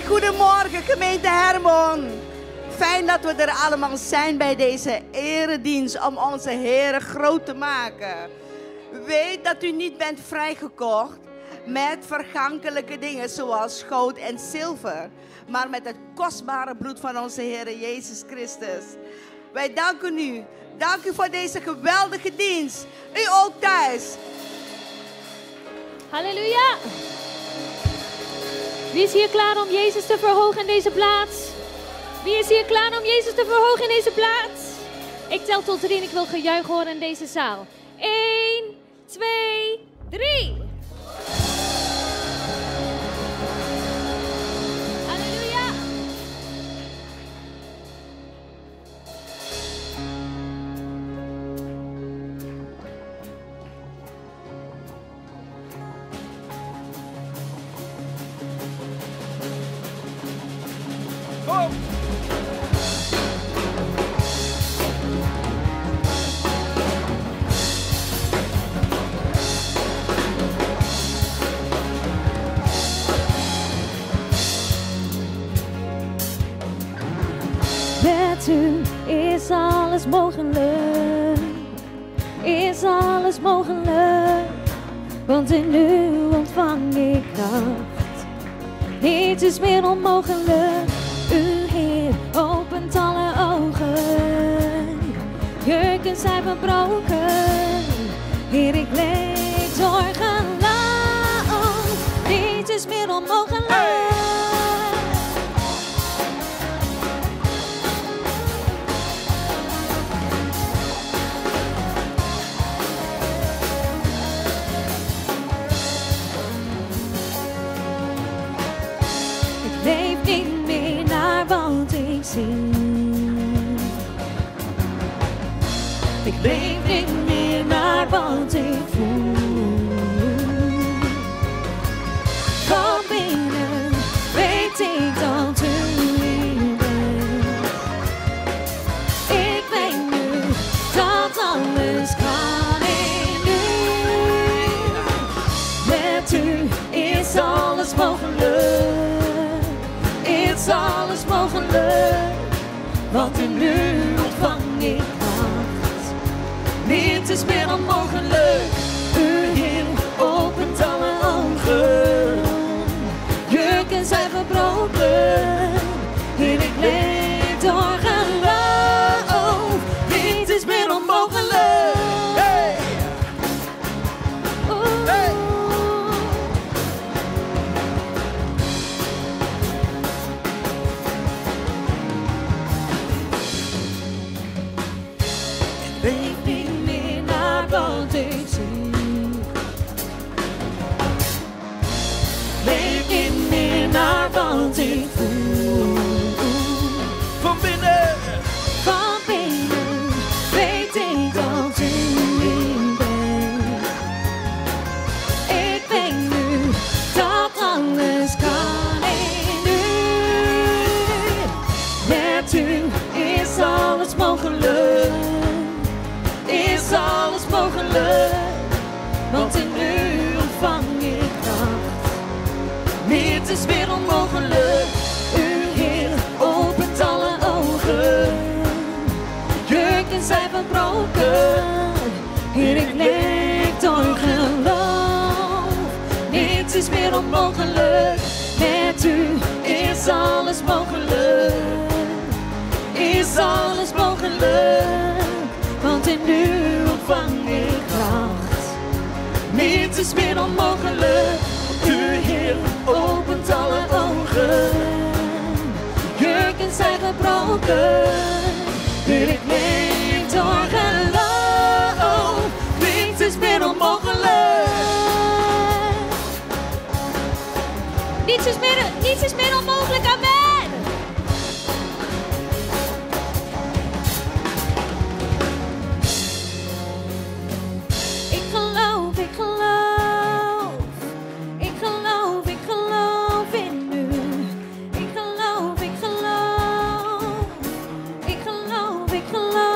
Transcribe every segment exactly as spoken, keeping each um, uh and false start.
goedemorgen gemeente Hermon. Fijn dat we er allemaal zijn bij deze eredienst om onze Heer groot te maken. Weet dat u niet bent vrijgekocht met vergankelijke dingen zoals goud en zilver, maar met het kostbare bloed van onze Heer Jezus Christus. Wij danken u. Dank u voor deze geweldige dienst. U ook thuis. Halleluja. Wie is hier klaar om Jezus te verhogen in deze plaats? Wie is hier klaar om Jezus te verhogen in deze plaats? Ik tel tot drie en ik wil gejuich horen in deze zaal. Eén, twee, drie. Halleluja. Oh. Met u is alles mogelijk, is alles mogelijk, want in u ontvang ik kracht. Niets is meer onmogelijk, u Heer opent alle ogen, jurken zijn verbroken, Heer ik leef door geloof, niets is meer onmogelijk. Hey. Leef niet meer naar wat ik zie. Ik leef niet meer naar wat ik voel. Van binnen weet ik dat u hier bent. Ik weet nu dat alles kan in u. Met u is alles mogelijk. Is alles mogelijk, want in u ontvang ik kracht. Niets is meer onmogelijk, u Heer opent alle ogen. Jurken zijn verbroken, Heer ik leef door geloof. Niets is meer onmogelijk. Hey. Oh. Hey. Leef niet meer naar wat ik zie. Leef niet meer naar wat ik voel. Van binnen, van binnen weet ik dat u hier bent. Ik weet nu dat alles kan in u. Met u is alles mogelijk. Is alles mogelijk, want in u ontvang ik kracht. Niets is meer onmogelijk, u Heer opent alle ogen. Jurken zijn verbroken, Heer ik leef door geloof. Niets is meer onmogelijk, met u is alles mogelijk. Is alles mogelijk. Want in u ontvang ik kracht. Niets is meer onmogelijk. U Heer opent alle ogen. Jurken zijn gebroken. Heer ik leef door geloof. Niets is meer onmogelijk. Niets is meer, niets is meer onmogelijk. Amen. Ik geloof,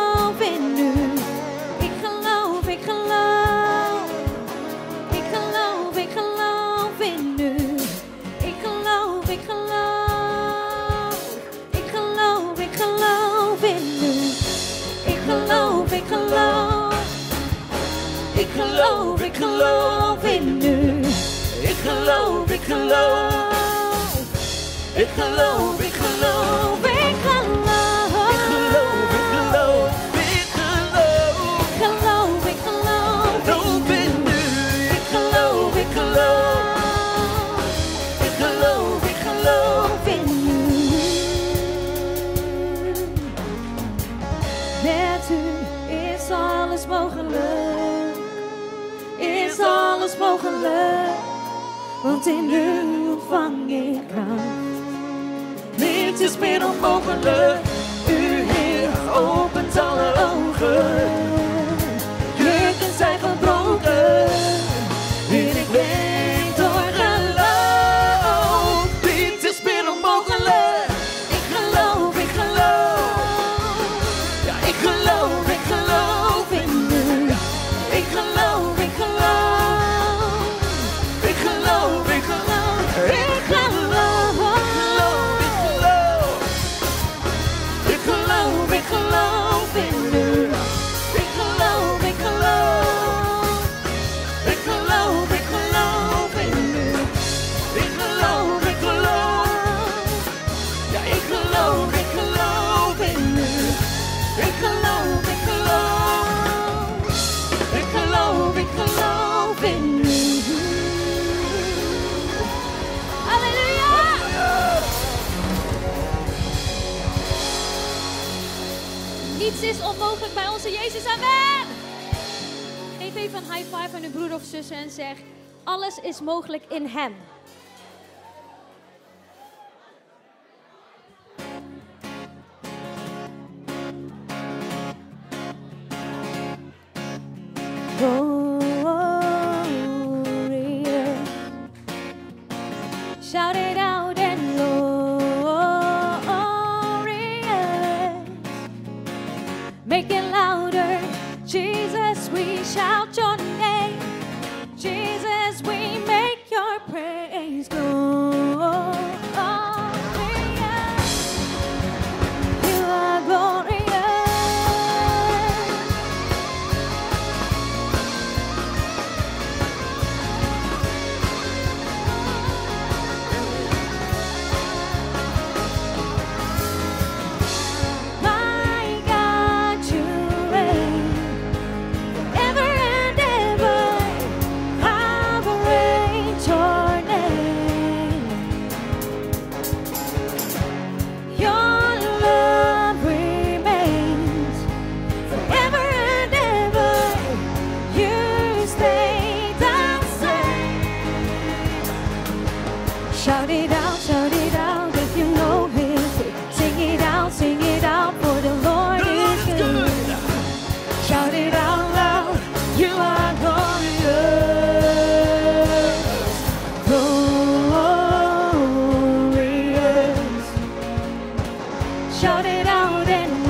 ik geloof. Ik geloof, ik geloof in u. Ik geloof, ik geloof. Ik geloof, ik geloof, ik geloof. Ik geloof, ik geloof, ik geloof. Ik geloof, ik geloof. Geloof in u. Ik geloof, ik geloof. Ik geloof, ik geloof in u. Met u is alles mogelijk. Is alles mogelijk. Want in u ontvang ik kracht. Niets is meer onmogelijk. U, Heer, opent alle ogen. Jurken zijn gebroken. En ik weet door geloof. Niets is meer onmogelijk. Ik geloof, ik geloof. Ja, ik geloof, ik geloof in u. Ik geloof, ik geloof. Ik geloof, ik geloof. Ik geloof. Ik geloof, ik geloof in u. Ik geloof, ik geloof. Ik geloof, ik geloof in u. Ik geloof, ik geloof. Ja, ik geloof, ik geloof in u. Ik geloof, ik geloof. Ik geloof, ik geloof in u. Halleluja! Niets is onmogelijk bij onze Jezus. Amen! Geef even een high five aan uw broer of zuster en zeg: alles is mogelijk in hem. Glorious. Shout it out and glorious. Make it louder. Jesus, we shout your name. Jesus, we make your praise glorious. You are glorious. My God, you reign forever and ever. I praise your name. Your love remains forever and ever. You stay the same. Shout it out, shout it out if you know His way. Sing it out, sing it out, for the Lord is good. Shout it out loud, you are glorious, glorious. Shout it out and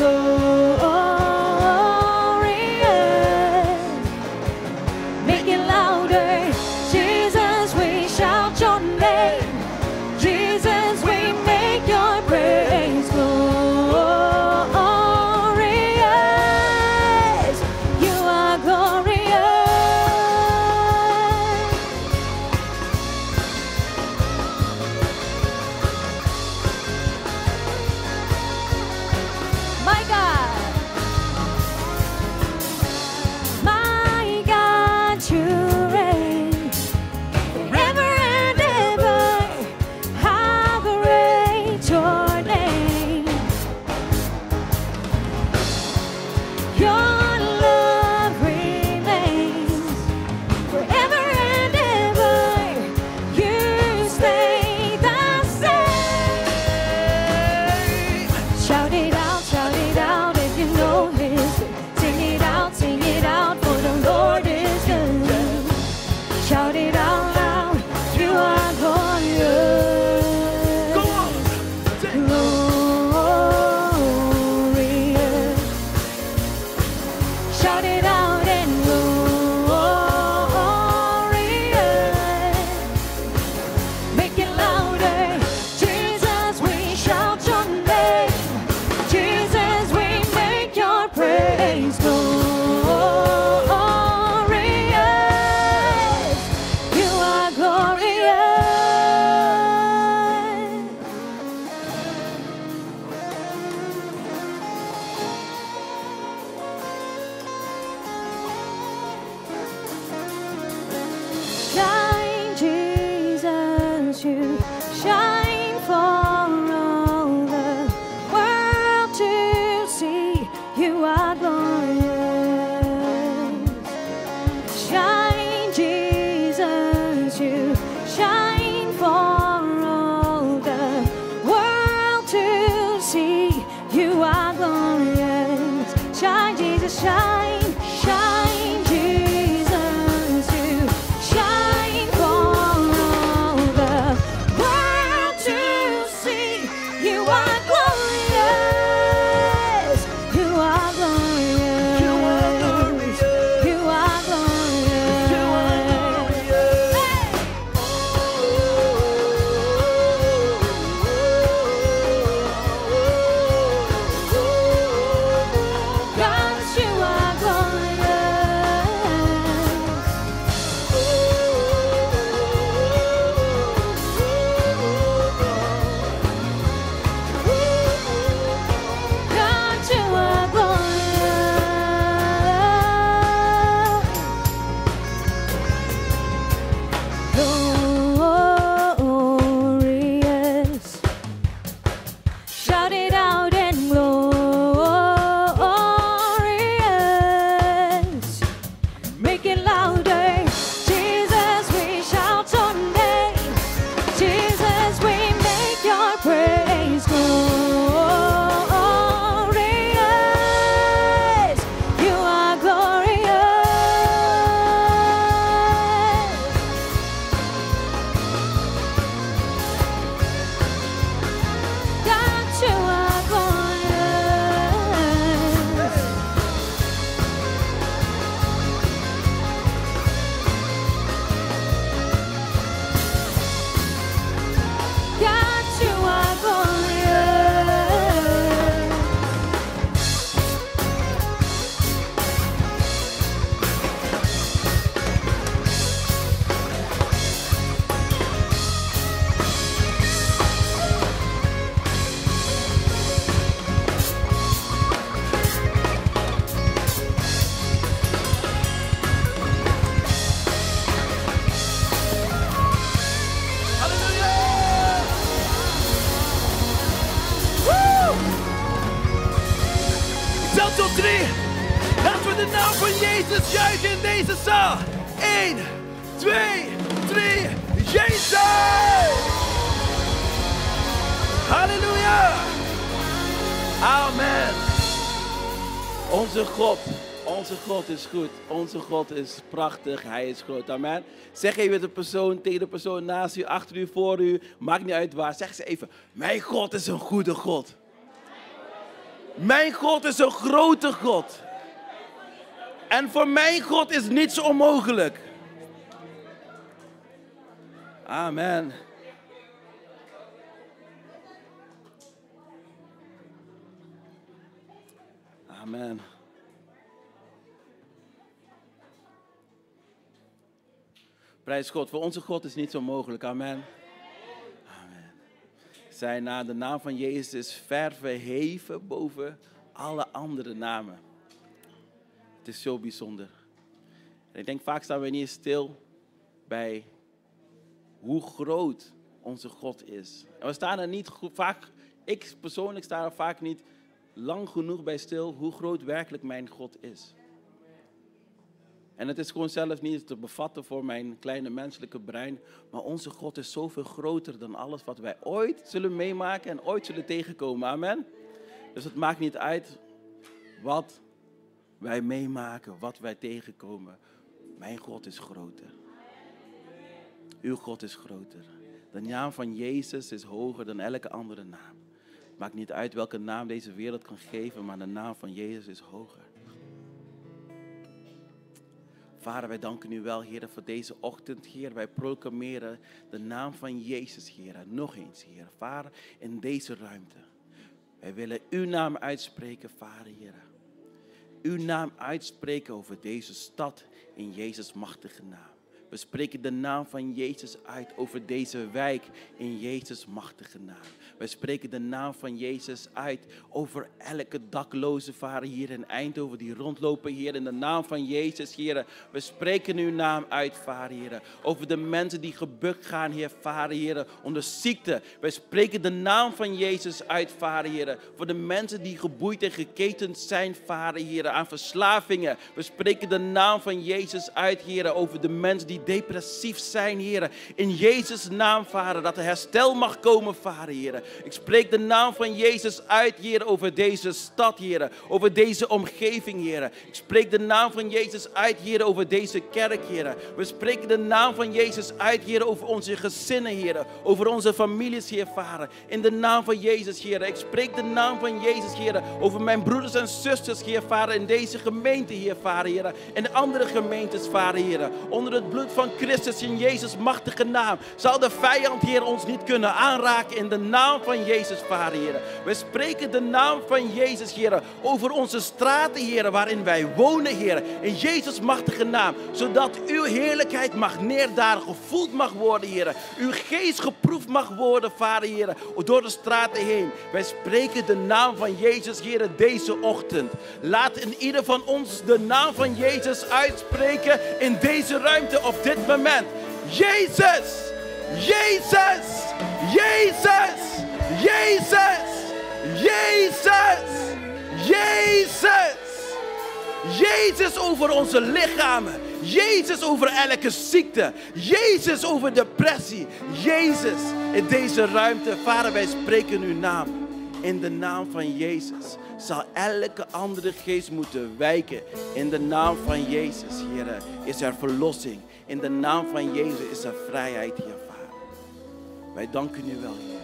glorious. Make it louder. Jesus, we shout your name. Jesus, we make your praise glorious. You are glorious. My God. My God, you reign forever and ever. How great your name. Your love remains forever and ever. You stay the same. Shout it out, shout it out if you know His way. Sing it out, sing it out, for the Lord is good. Shout it out loud, you are glorious. Go on. Sing. Glorious. Shout it out and glorious. Make it louder. Jesus, we shout your name. Jesus, we make your praise glorious. Shine, Jesus, you shine for all the world to see. You are glorious. Shine, Jesus, you shine for all the world to see. You are glorious. Shine, Jesus, shine, shine, Jesus, you shine for all the world to see. You are glorious. You are glorious. You are glorious. You are glorious. You are glorious. God, you are glorious. God, you are glorious. Shout it out and glorious. Make it louder. Jesus, we shout your name. Jesus, we make your praise glorious. You are glorious. God, you are glorious. God, you are glorious. Halleluja! Tel tot drie. Laten we de naam van Jezus juichen in deze zaal. Eén, twee, drie. Jezus! Halleluja! Amen. Onze God, onze God is goed. Onze God is prachtig. Hij is groot. Amen. Zeg even de persoon tegen de persoon naast u, achter u, voor u. Maakt niet uit waar. Zeg ze even. Mijn God is een goede God. Mijn God is een grote God. En voor mijn God is niets onmogelijk. Amen. Amen. Prijs God. Voor onze God is niets onmogelijk. Amen. Amen. Zijn naam, de naam van Jezus is ver verheven boven alle andere namen. Het is zo bijzonder. En ik denk vaak staan we niet stil bij hoe groot onze God is. En we staan er niet goed, vaak, ik persoonlijk sta er vaak niet lang genoeg bij stil hoe groot werkelijk mijn God is. En het is gewoon zelf niet te bevatten voor mijn kleine menselijke brein. Maar onze God is zoveel groter dan alles wat wij ooit zullen meemaken en ooit zullen tegenkomen. Amen. Dus het maakt niet uit wat wij meemaken, wat wij tegenkomen. Mijn God is groter. Uw God is groter. De naam van Jezus is hoger dan elke andere naam. Het maakt niet uit welke naam deze wereld kan geven, maar de naam van Jezus is hoger. Vader, wij danken u wel, Heer, voor deze ochtend, Heer. Wij proclameren de naam van Jezus, Heer. Nog eens, Heer. Vader, in deze ruimte. Wij willen uw naam uitspreken, Vader, Heer. Uw naam uitspreken over deze stad in Jezus' machtige naam. We spreken de naam van Jezus uit over deze wijk in Jezus' machtige naam. We spreken de naam van Jezus uit over elke dakloze vader hier in Eindhoven die rondlopen, Heer, in de naam van Jezus, Heer. We spreken uw naam uit, Vader, Heer. Over de mensen die gebukt gaan, Heer, Vader, Heer, onder ziekte. We spreken de naam van Jezus uit, Vader, Heer. Voor de mensen die geboeid en geketend zijn, Vader, Heer, aan verslavingen. We spreken de naam van Jezus uit, Heer, over de mensen die depressief zijn, Heer. In Jezus' naam, Vader, dat er herstel mag komen, Vader, Heer. Ik spreek de naam van Jezus uit, Heer, over deze stad, Heer. Over deze omgeving, Heer. Ik spreek de naam van Jezus uit, Heer, over deze kerk, Heer. We spreken de naam van Jezus uit, Heer, over onze gezinnen, Heer. Over onze families, Heer, Vader. In de naam van Jezus, Heer. Ik spreek de naam van Jezus, Heer, over mijn broeders en zusters, Heer, Vader. In deze gemeente, Heer, Vader, Heer. En andere gemeentes, Vader, Heer. Onder het bloed van Christus in Jezus' machtige naam. Zal de vijand, Heer, ons niet kunnen aanraken in de naam van Jezus, Vader, Heer. We spreken de naam van Jezus, Heer, over onze straten, Heer, waarin wij wonen, Heer. In Jezus' machtige naam. Zodat uw heerlijkheid mag neerdalen, gevoeld mag worden, Heer. Uw geest geproefd mag worden, Vader, Heer, door de straten heen. Wij spreken de naam van Jezus, Heer, deze ochtend. Laat in ieder van ons de naam van Jezus uitspreken in deze ruimte op dit moment. Jezus! Jezus! Jezus! Jezus! Jezus! Jezus! Jezus over onze lichamen. Jezus over elke ziekte. Jezus over depressie. Jezus in deze ruimte. Vader, wij spreken uw naam. In de naam van Jezus zal elke andere geest moeten wijken. In de naam van Jezus, Heer, is er verlossing. In de naam van Jezus is er vrijheid, Heer, Vader. Wij danken u wel, Heer.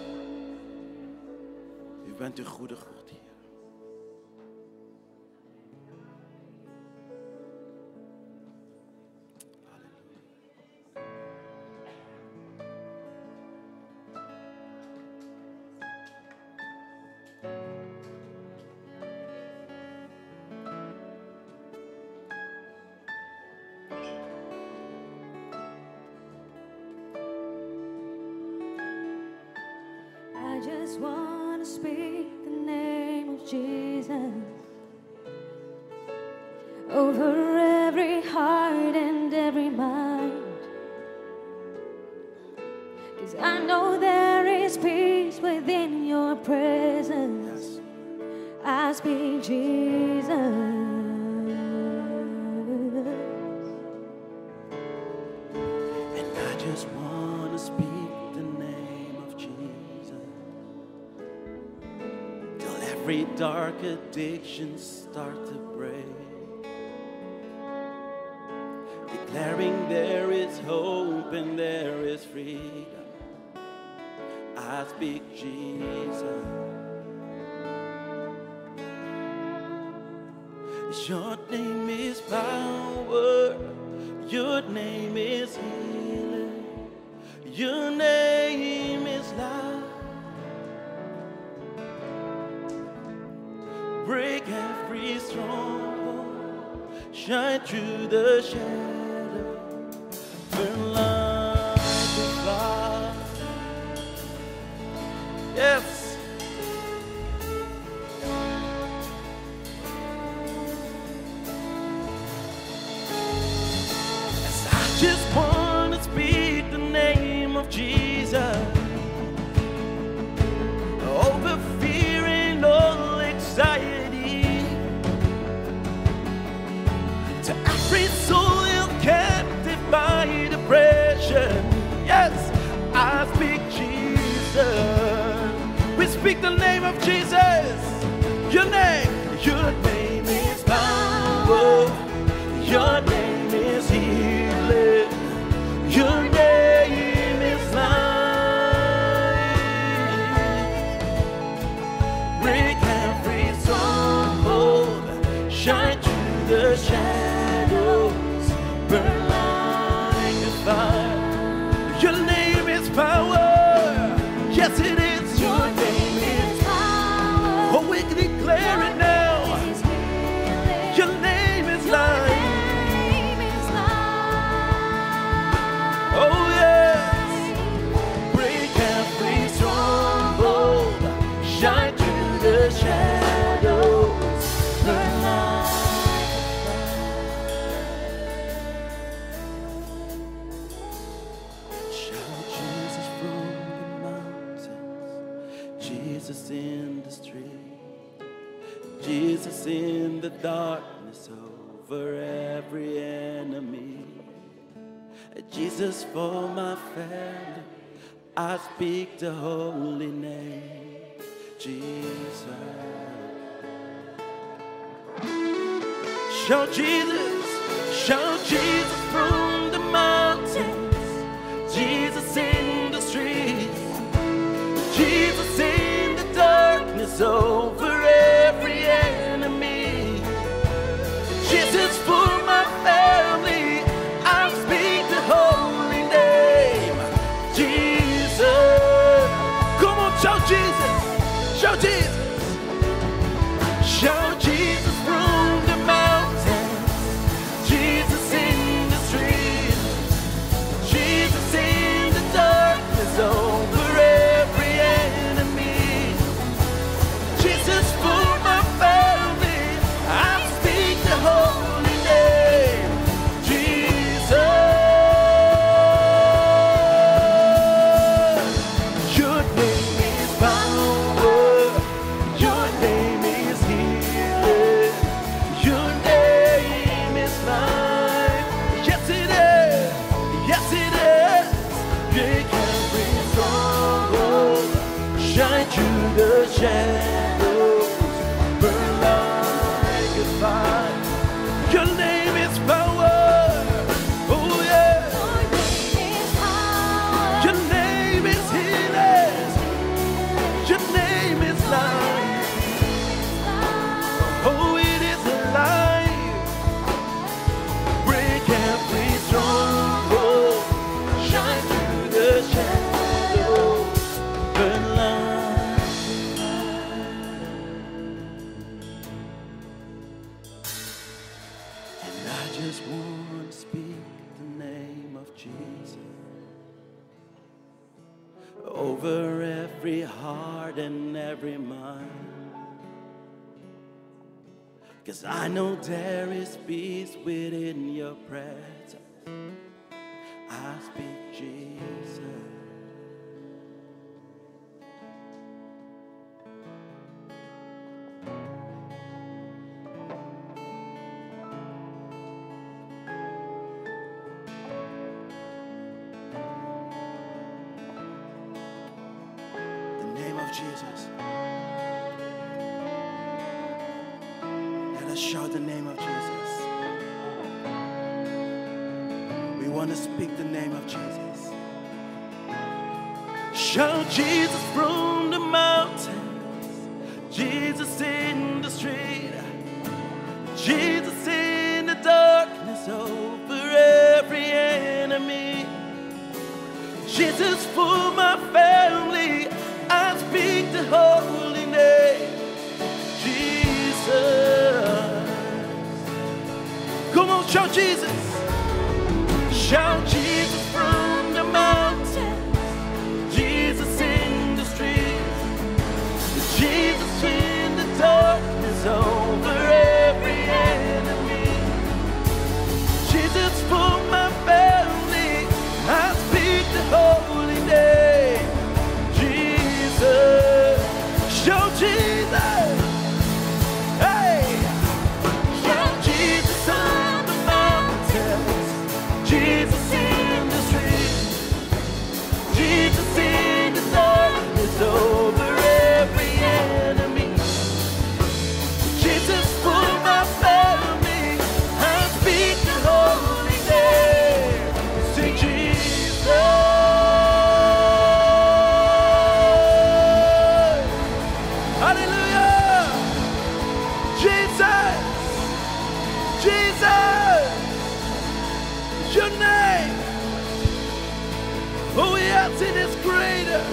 U bent een goede God, Heer. I just want to speak the name of Jesus over every heart and every mind. 'Cause I know there is peace within your presence. I speak Jesus. And I just want to speak the name of Jesus. Till every dark addiction start to break. Declaring there is hope and there is freedom. I speak Jesus. Your name is power. Your name is healing. Your name is life. Break every stronghold. Shine through the shadow. Burn like a fire. Yes. Just want to speak the name of Jesus over fear and all anxiety. To every soul held captive by depression, yes, I speak Jesus. We speak the name of Jesus. Your name, your name is power. Your name is healing. Your name is life. Break every stronghold. Shine through the shadows. Burn like a fire. Your name is power. Yes, it is. Your name is power. Oh, we can declare it now. Your name is life. Jesus in the darkness over every enemy. Jesus for my family, I speak the holy name, Jesus. Shout Jesus, shout Jesus from the mountains, Jesus in the streets, Jesus in the darkness over every enemy. Jesus for my family, I speak the holy name, Jesus. Come on, shout Jesus, shout Jesus, shout Jesus from the mountains, Jesus in the streets, Jesus in the darkness over every enemy. Jesus for my family, I speak the holy name, Jesus. Your name is power, your name is healing, your name is life. Yes it is, yes it is. Break every stronghold, shine through the shadows, burn like a fire. Your name is power, oh yeah. Your name is healing, your name is life. Oh, it is alive. Break every stronghold, shine through the shadows, burn like fire. And I just want to speak the name of Jesus over every heart and every mind. 'Cause I know there is peace within your presence. I speak Jesus. The name of Jesus. Let us shout the name of Jesus. We want to speak the name of Jesus. Shout Jesus from the mountains, Jesus in the street, Jesus in the darkness over every enemy. Jesus for my family, I speak the holy name, Jesus. Come on, shout Jesus. Shout Jesus from the mountains, Jesus in the streets, Jesus in the darkness over every enemy. Jesus for my family, I speak the holy name, Jesus. Shout Jesus. Hey! Shout Jesus on the mountains, Jesus in the streets, Jesus in the darkness over every enemy. Jesus for my family, I speak the holy name. Sing Jesus. Hallelujah. Jesus. Jesus. Your name, oh yes, it is greater.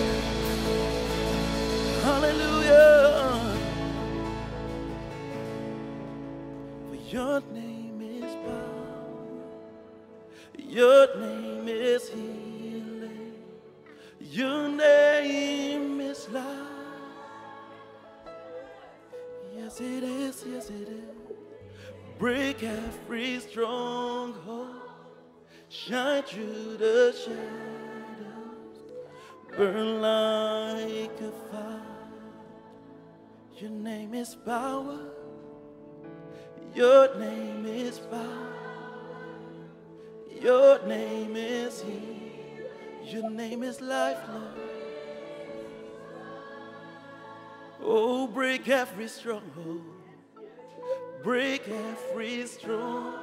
Hallelujah. For your name is power, your name is healing, your name is life. Yes, it is, yes, it is. Break every stronghold, shine through the shadows, burn like a fire. Your name is power, Your name is power. Your name is healing. Your name is life, Lord. Oh, break every stronghold. Break every stronghold.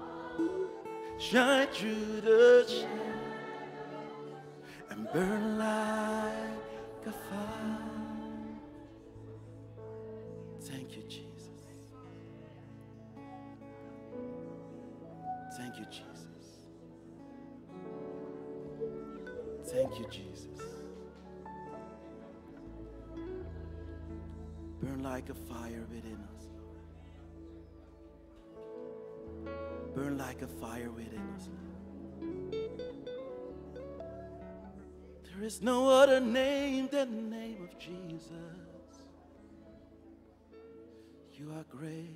Shine through the shadow and burn like a fire. Thank you, Jesus. Thank you, Jesus. Thank you, Jesus. Burn like a fire within us. Burn like a fire within us. There is no other name than the name of Jesus. You are great.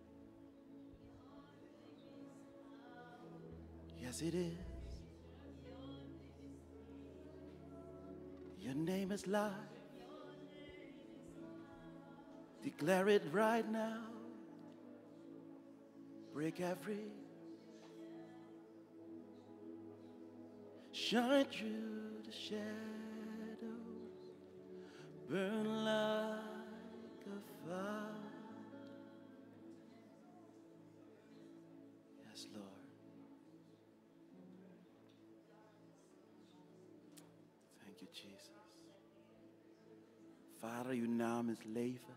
Yes, it is. Your name is life. Declare it right now. Break every. Shine through the shadows. Burn like a fire. Yes, Lord. Thank you, Jesus. Vader, uw naam is leven.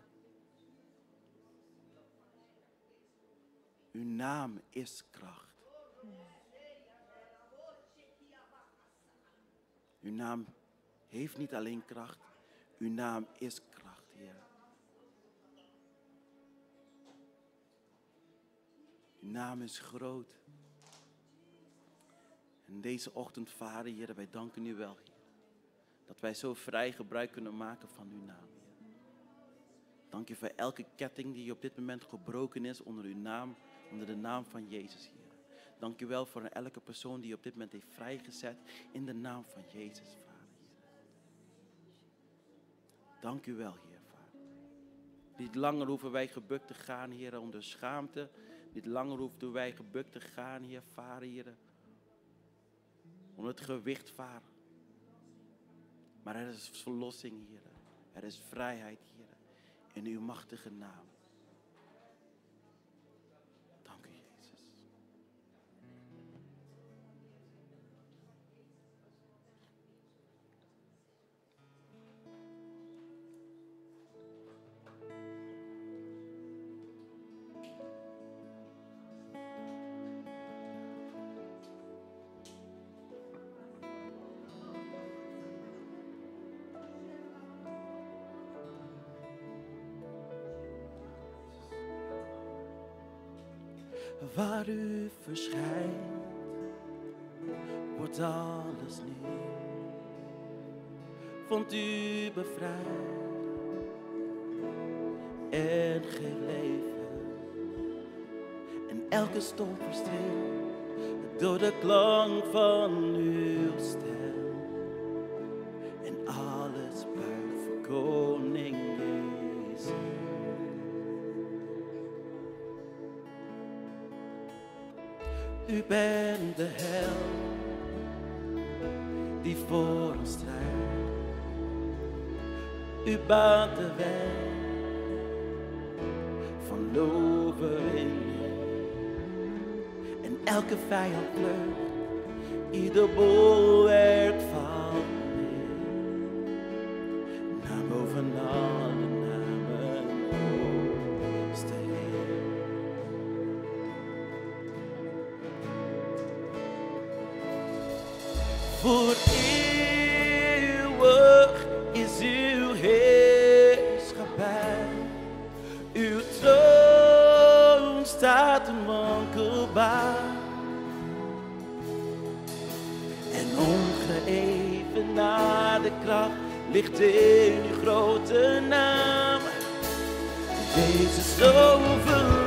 Uw naam is kracht. Uw naam heeft niet alleen kracht, uw naam is kracht, Heer. Uw naam is groot. En deze ochtend, Vader, Heer, wij danken u wel, Heer. Dat wij zo vrij gebruik kunnen maken van uw naam, Heer. Dank u voor elke ketting die op dit moment gebroken is onder uw naam, onder de naam van Jezus, Heer. Dank u wel voor elke persoon die op dit moment heeft vrijgezet in de naam van Jezus, Vader, Heer. Dank u wel, Heer, Vader. Niet langer hoeven wij gebukt te gaan, Heer, onder schaamte. Niet langer hoeven wij gebukt te gaan, Heer, Vader, Heer, onder het gewicht, Vader. Maar er is verlossing, Heer. Er is vrijheid, Heer, in uw machtige naam. Waar u verschijnt, wordt alles nieuw. Vond u bevrijd en geeft leven. En elke storm verstil door de klank van uw stem. En alles buigt voor koning Jezus. U bent de held die voor ons strijdt. U baant de weg van overwinning. En elke vijand vlucht, ieder bolwerk valt neer. Naam boven alle namen, hoogste Heer. Voor eeuwig is uw heerschappij. Uw troon staat onwankelbaar. En ongeëvenaarde kracht ligt in uw grote naam. Jezus overwinnaar.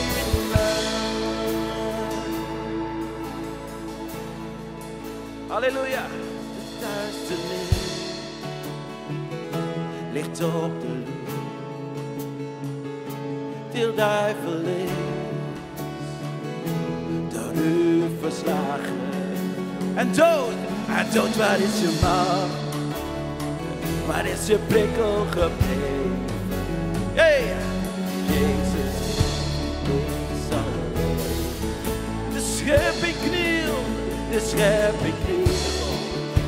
Halleluja. De duisternis ligt op de loer. Til duivel ligt u verslagen. En dood, en dood, waar is je macht? Waar is je prikkel gebleven? Hey, Jezus, is alles. De schepping knielt, de schepping knielt.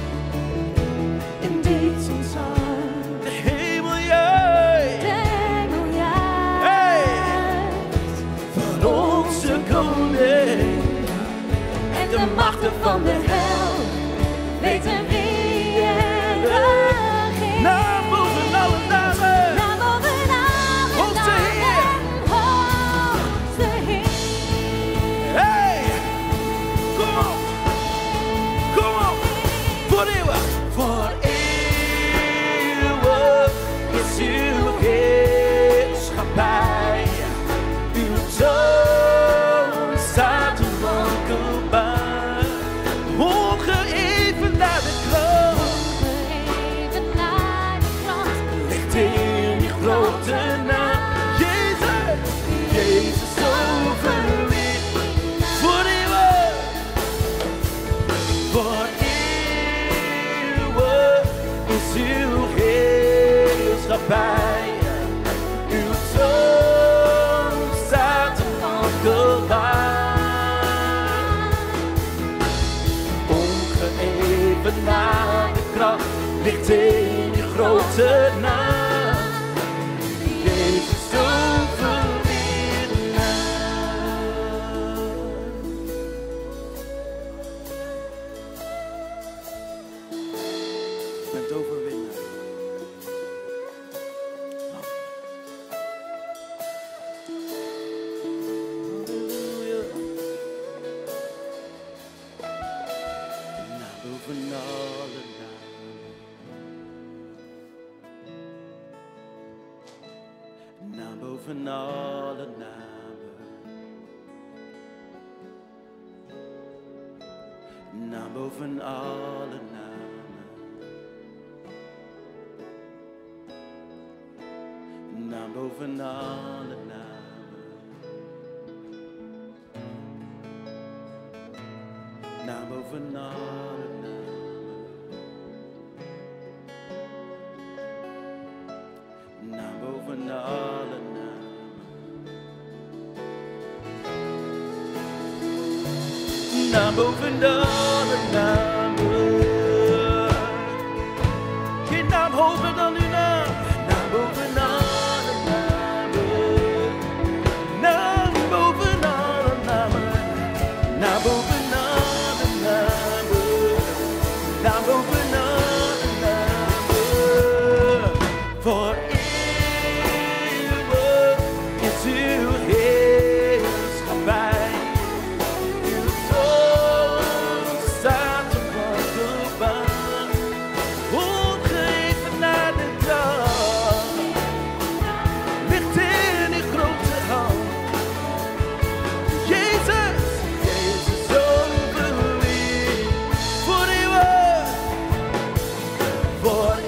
In dit ons hart. De hemel juicht. De hemel juicht. Hey, voor onze koning. En de machten van de hel weten wie er regeert. Naar boven alle namen. Naar boven alle Hoogste Heer. namen. Hoogste Heer. Hey, kom op. Kom op. Voor eeuwig. Voor eeuwig is uw heerschappij. Uw troon staat onwankelbaar. Ongeëven naar de kroon. Even naar de grond. Ligt in die grote naam. Jezus, Jezus overwint. Voor eeuwig. Voor eeuwig is uw heerschappij. Uw troon staat onwankelbaar. Ongeëvenaarde kracht ligt in die grote naam. Jezus overwinnaar. Je bent overwinnaar. Halleluja. Naar boven alle namen. Naar boven alle namen. Naar boven alle namen. Naar boven alle namen. Naar boven alle namen. Naar boven alle namen. Naar boven alle namen. Geen naam hoger dan uw naam. Naar boven alle namen. Naar boven alle namen. Naar boven alle namen. Naar boven alle namen. Voor eeuwig is uw heerschappij. Uw troon staat onwankelbaar. Ongeëven naar de dag. Ligt in uw grote hand. Jezus, Jezus overwint. Voor eeuwig, voor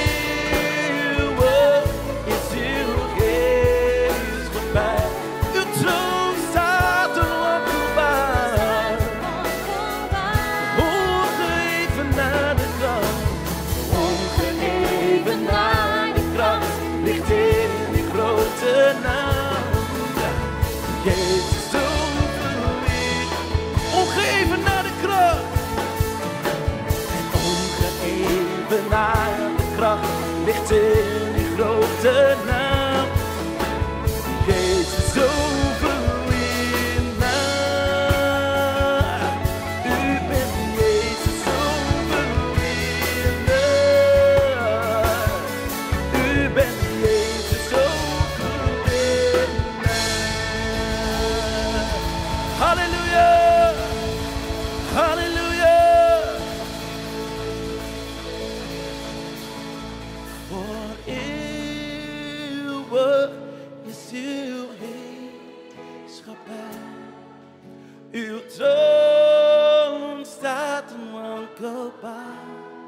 eeuwig is uw heerschappij. Uw troon staat onwankelbaar. Ongeëven naar de kracht. Ongeëven naar de kracht. Ligt in die grote naam. Jezus overwint. Ongeëven naar de kracht. En ongeëven naar de kracht. Ligt in die grote naam. Jezus overwinnaar. U bent Jezus overwinnaar. U bent Jezus overwinnaar. Halleluja. Halleluja. Voor eeuwig is uw heerschappij. Uw troon staat onwankelbaar.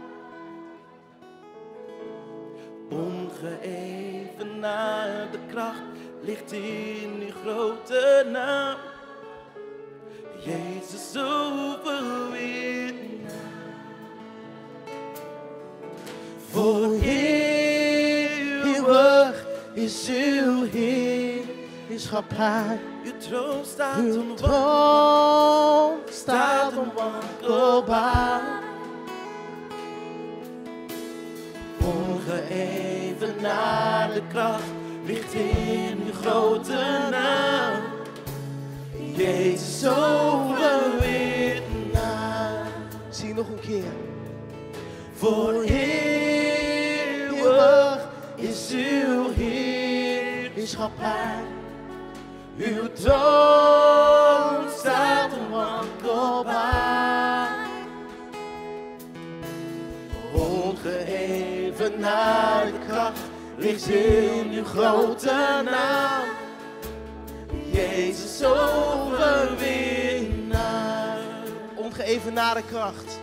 Ongeëvenaarde kracht ligt in uw grote naam. Jezus is uw heerschappij. Uw troon staat Uw onwankelbaar. troon staat onwankelbaar. Ongeëvenaarde kracht ligt in uw grote naam. Jezus overwinnaar. Zie je nog een keer. Voor eeuwig is uw heerschappij. Uw troon staat onwankelbaar. Ongeëvenaarde kracht ligt in uw grote naam. Jezus overwinnaar. Ongeëvenaarde kracht.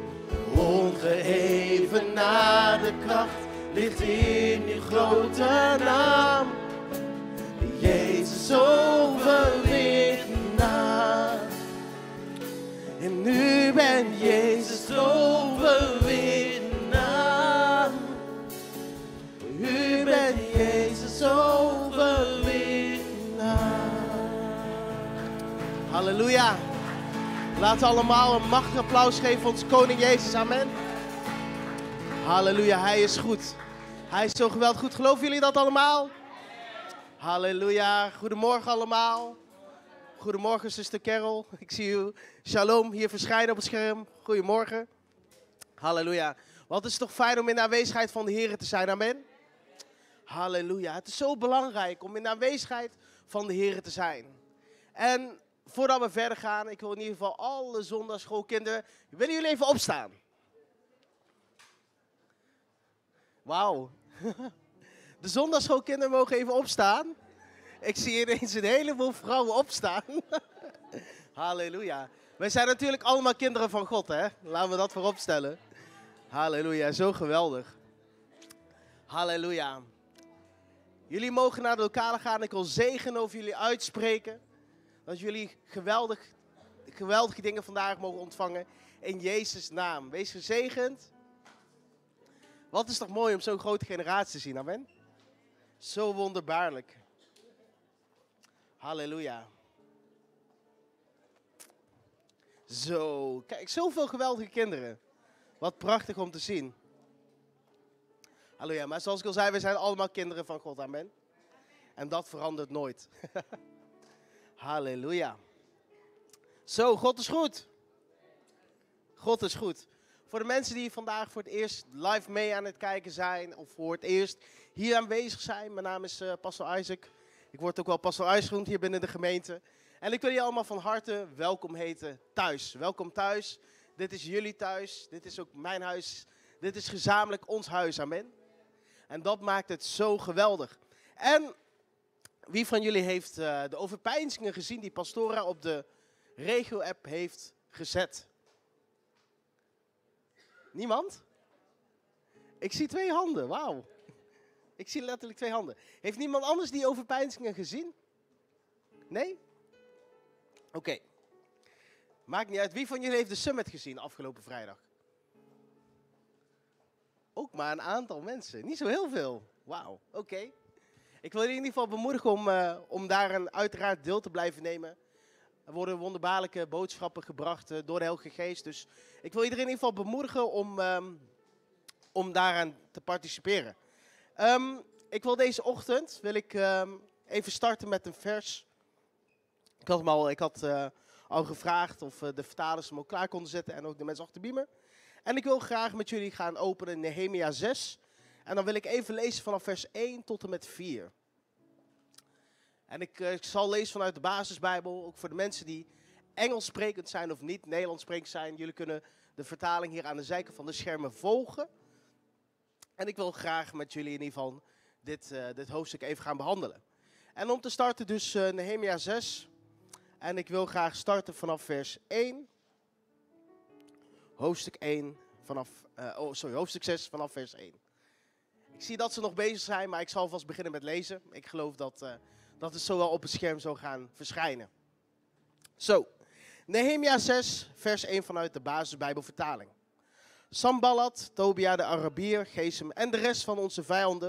Ongeëvenaarde kracht ligt in uw grote naam. Jezus overwinnaar. En nu ben Jezus overwinnaar. U bent Jezus overwinnaar. Halleluja. Laten we allemaal een machtig applaus geven voor onze koning Jezus. Amen. Halleluja, hij is goed. Hij is zo geweldig goed. Geloven jullie dat allemaal? Halleluja. Goedemorgen allemaal. Goedemorgen, zuster Carol. Ik zie u. Shalom hier verschijnen op het scherm. Goedemorgen. Halleluja. Wat is het toch fijn om in de aanwezigheid van de Heer te zijn. Amen. Halleluja. Het is zo belangrijk om in de aanwezigheid van de Heer te zijn. En voordat we verder gaan, ik wil in ieder geval alle zondagschoolkinderen, willen jullie even opstaan? Wauw. De zondagschoolkinderen mogen even opstaan. Ik zie ineens een heleboel vrouwen opstaan. Halleluja. Wij zijn natuurlijk allemaal kinderen van God, hè? Laten we dat voorop stellen. Halleluja, zo geweldig. Halleluja. Jullie mogen naar de lokalen gaan. Ik wil zegen over jullie uitspreken. Dat jullie geweldig, geweldige dingen vandaag mogen ontvangen. In Jezus' naam. Wees gezegend. Wat is toch mooi om zo'n grote generatie te zien. Amen. Zo wonderbaarlijk. Halleluja. Zo. Kijk, zoveel geweldige kinderen. Wat prachtig om te zien. Halleluja. Maar zoals ik al zei, we zijn allemaal kinderen van God. Amen. En dat verandert nooit. Halleluja. Zo, God is goed. God is goed. Voor de mensen die vandaag voor het eerst live mee aan het kijken zijn, of voor het eerst hier aanwezig zijn. Mijn naam is uh, Pastor Isaac. Ik word ook wel Pastor Isaac genoemd hier binnen de gemeente. En ik wil je allemaal van harte welkom heten thuis. Welkom thuis. Dit is jullie thuis. Dit is ook mijn huis. Dit is gezamenlijk ons huis. Amen. En dat maakt het zo geweldig. En wie van jullie heeft uh, de overpeinzingen gezien die Pastora op de regio-app heeft gezet? Niemand? Ik zie twee handen, wauw. Ik zie letterlijk twee handen. Heeft niemand anders die overpeinzingen gezien? Nee? Oké. Okay. Maakt niet uit. Wie van jullie heeft de Summit gezien afgelopen vrijdag? Ook maar een aantal mensen. Niet zo heel veel. Wauw, oké. Okay. Ik wil jullie in ieder geval bemoedigen om, uh, om daar een uiteraard deel te blijven nemen. Er worden wonderbaarlijke boodschappen gebracht uh, door de Heilige Geest. Dus ik wil iedereen in ieder geval bemoedigen om, um, om daaraan te participeren. Um, ik wil deze ochtend wil ik, um, even starten met een vers. Ik had, hem al, ik had uh, al gevraagd of uh, de vertalers hem ook klaar konden zetten en ook de mensen achter de beamer. En ik wil graag met jullie gaan openen Nehemia zes. En dan wil ik even lezen vanaf vers één tot en met vier. En ik, uh, ik zal lezen vanuit de basisbijbel, ook voor de mensen die Engels sprekend zijn of niet Nederlands sprekend zijn. Jullie kunnen de vertaling hier aan de zijkant van de schermen volgen. En ik wil graag met jullie in ieder geval dit, uh, dit hoofdstuk even gaan behandelen. En om te starten dus uh, Nehemia zes. En ik wil graag starten vanaf vers één. Hoofdstuk één vanaf, uh, oh sorry, hoofdstuk zes vanaf vers één. Ik zie dat ze nog bezig zijn, maar ik zal vast beginnen met lezen. Ik geloof dat, uh, dat het zo wel op het scherm zal gaan verschijnen. Zo, Nehemia zes, vers één vanuit de basisbijbelvertaling. Sanballat, Tobia de Arabier, Gesem en de rest van onze vijanden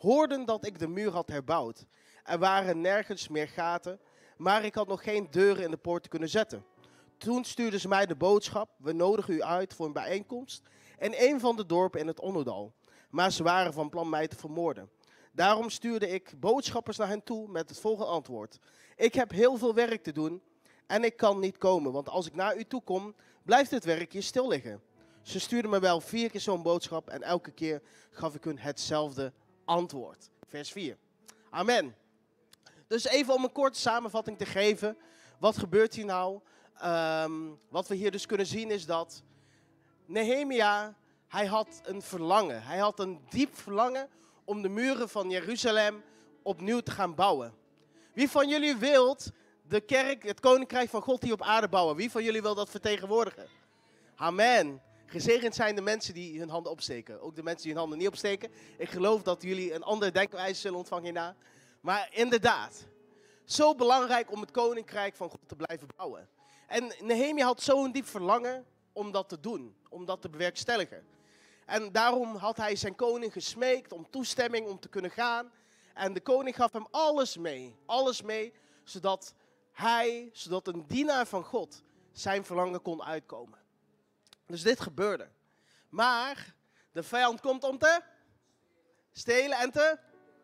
hoorden dat ik de muur had herbouwd. Er waren nergens meer gaten, maar ik had nog geen deuren in de poorten kunnen zetten. Toen stuurden ze mij de boodschap, we nodigen u uit voor een bijeenkomst in een van de dorpen in het Onderdal. Maar ze waren van plan mij te vermoorden. Daarom stuurde ik boodschappers naar hen toe met het volgende antwoord. Ik heb heel veel werk te doen en ik kan niet komen, want als ik naar u toe kom, blijft het werk hier stil liggen. Ze stuurden me wel vier keer zo'n boodschap en elke keer gaf ik hun hetzelfde antwoord. Vers vier. Amen. Dus even om een korte samenvatting te geven. Wat gebeurt hier nou? Um, wat we hier dus kunnen zien is dat Nehemia, hij had een verlangen. Hij had een diep verlangen om de muren van Jeruzalem opnieuw te gaan bouwen. Wie van jullie wilt de kerk, het koninkrijk van God hier op aarde bouwen? Wie van jullie wil dat vertegenwoordigen? Amen. Gezegend zijn de mensen die hun handen opsteken. Ook de mensen die hun handen niet opsteken. Ik geloof dat jullie een andere denkwijze zullen ontvangen hierna. Maar inderdaad, zo belangrijk om het koninkrijk van God te blijven bouwen. En Nehemia had zo'n diep verlangen om dat te doen, om dat te bewerkstelligen. En daarom had hij zijn koning gesmeekt om toestemming om te kunnen gaan. En de koning gaf hem alles mee, alles mee, zodat hij, zodat een dienaar van God zijn verlangen kon uitkomen. Dus dit gebeurde. Maar de vijand komt om te stelen en te...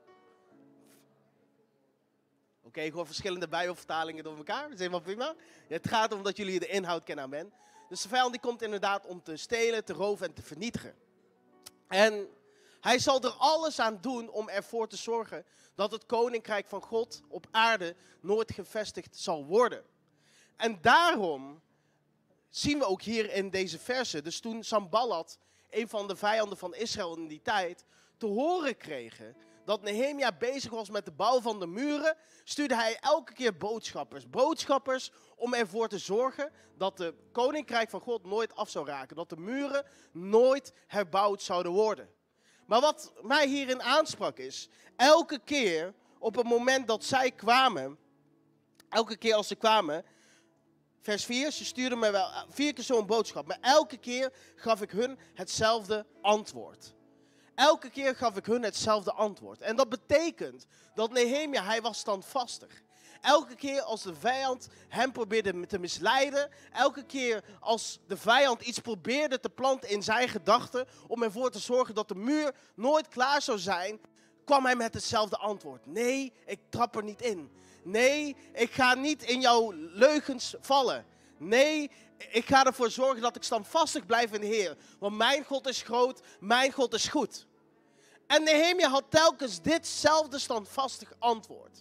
Oké, okay, ik hoor verschillende bijbelvertalingen door elkaar. Dat is helemaal prima. Het gaat om dat jullie de inhoud kennen, amen. Dus de vijand die komt inderdaad om te stelen, te roven en te vernietigen. En hij zal er alles aan doen om ervoor te zorgen dat het koninkrijk van God op aarde nooit gevestigd zal worden. En daarom zien we ook hier in deze verse, dus toen Sanballat, een van de vijanden van Israël in die tijd, te horen kregen dat Nehemia bezig was met de bouw van de muren, stuurde hij elke keer boodschappers. Boodschappers om ervoor te zorgen dat het koninkrijk van God nooit af zou raken. Dat de muren nooit herbouwd zouden worden. Maar wat mij hierin aansprak is, elke keer op het moment dat zij kwamen, elke keer als ze kwamen, vers vier, ze stuurden me wel vier keer zo'n boodschap, maar elke keer gaf ik hun hetzelfde antwoord. Elke keer gaf ik hun hetzelfde antwoord. En dat betekent dat Nehemia, hij was standvastig. Elke keer als de vijand hem probeerde te misleiden, elke keer als de vijand iets probeerde te planten in zijn gedachten, om ervoor te zorgen dat de muur nooit klaar zou zijn, kwam hij met hetzelfde antwoord. Nee, ik trap er niet in. Nee, ik ga niet in jouw leugens vallen. Nee, ik ga ervoor zorgen dat ik standvastig blijf in de Heer. Want mijn God is groot, mijn God is goed. En Nehemia had telkens ditzelfde standvastig antwoord.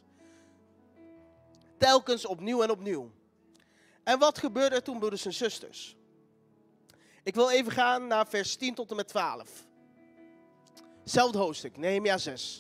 Telkens opnieuw en opnieuw. En wat gebeurde er toen, broeders en zusters? Ik wil even gaan naar vers tien tot en met twaalf. Hetzelfde hoofdstuk, Nehemia zes.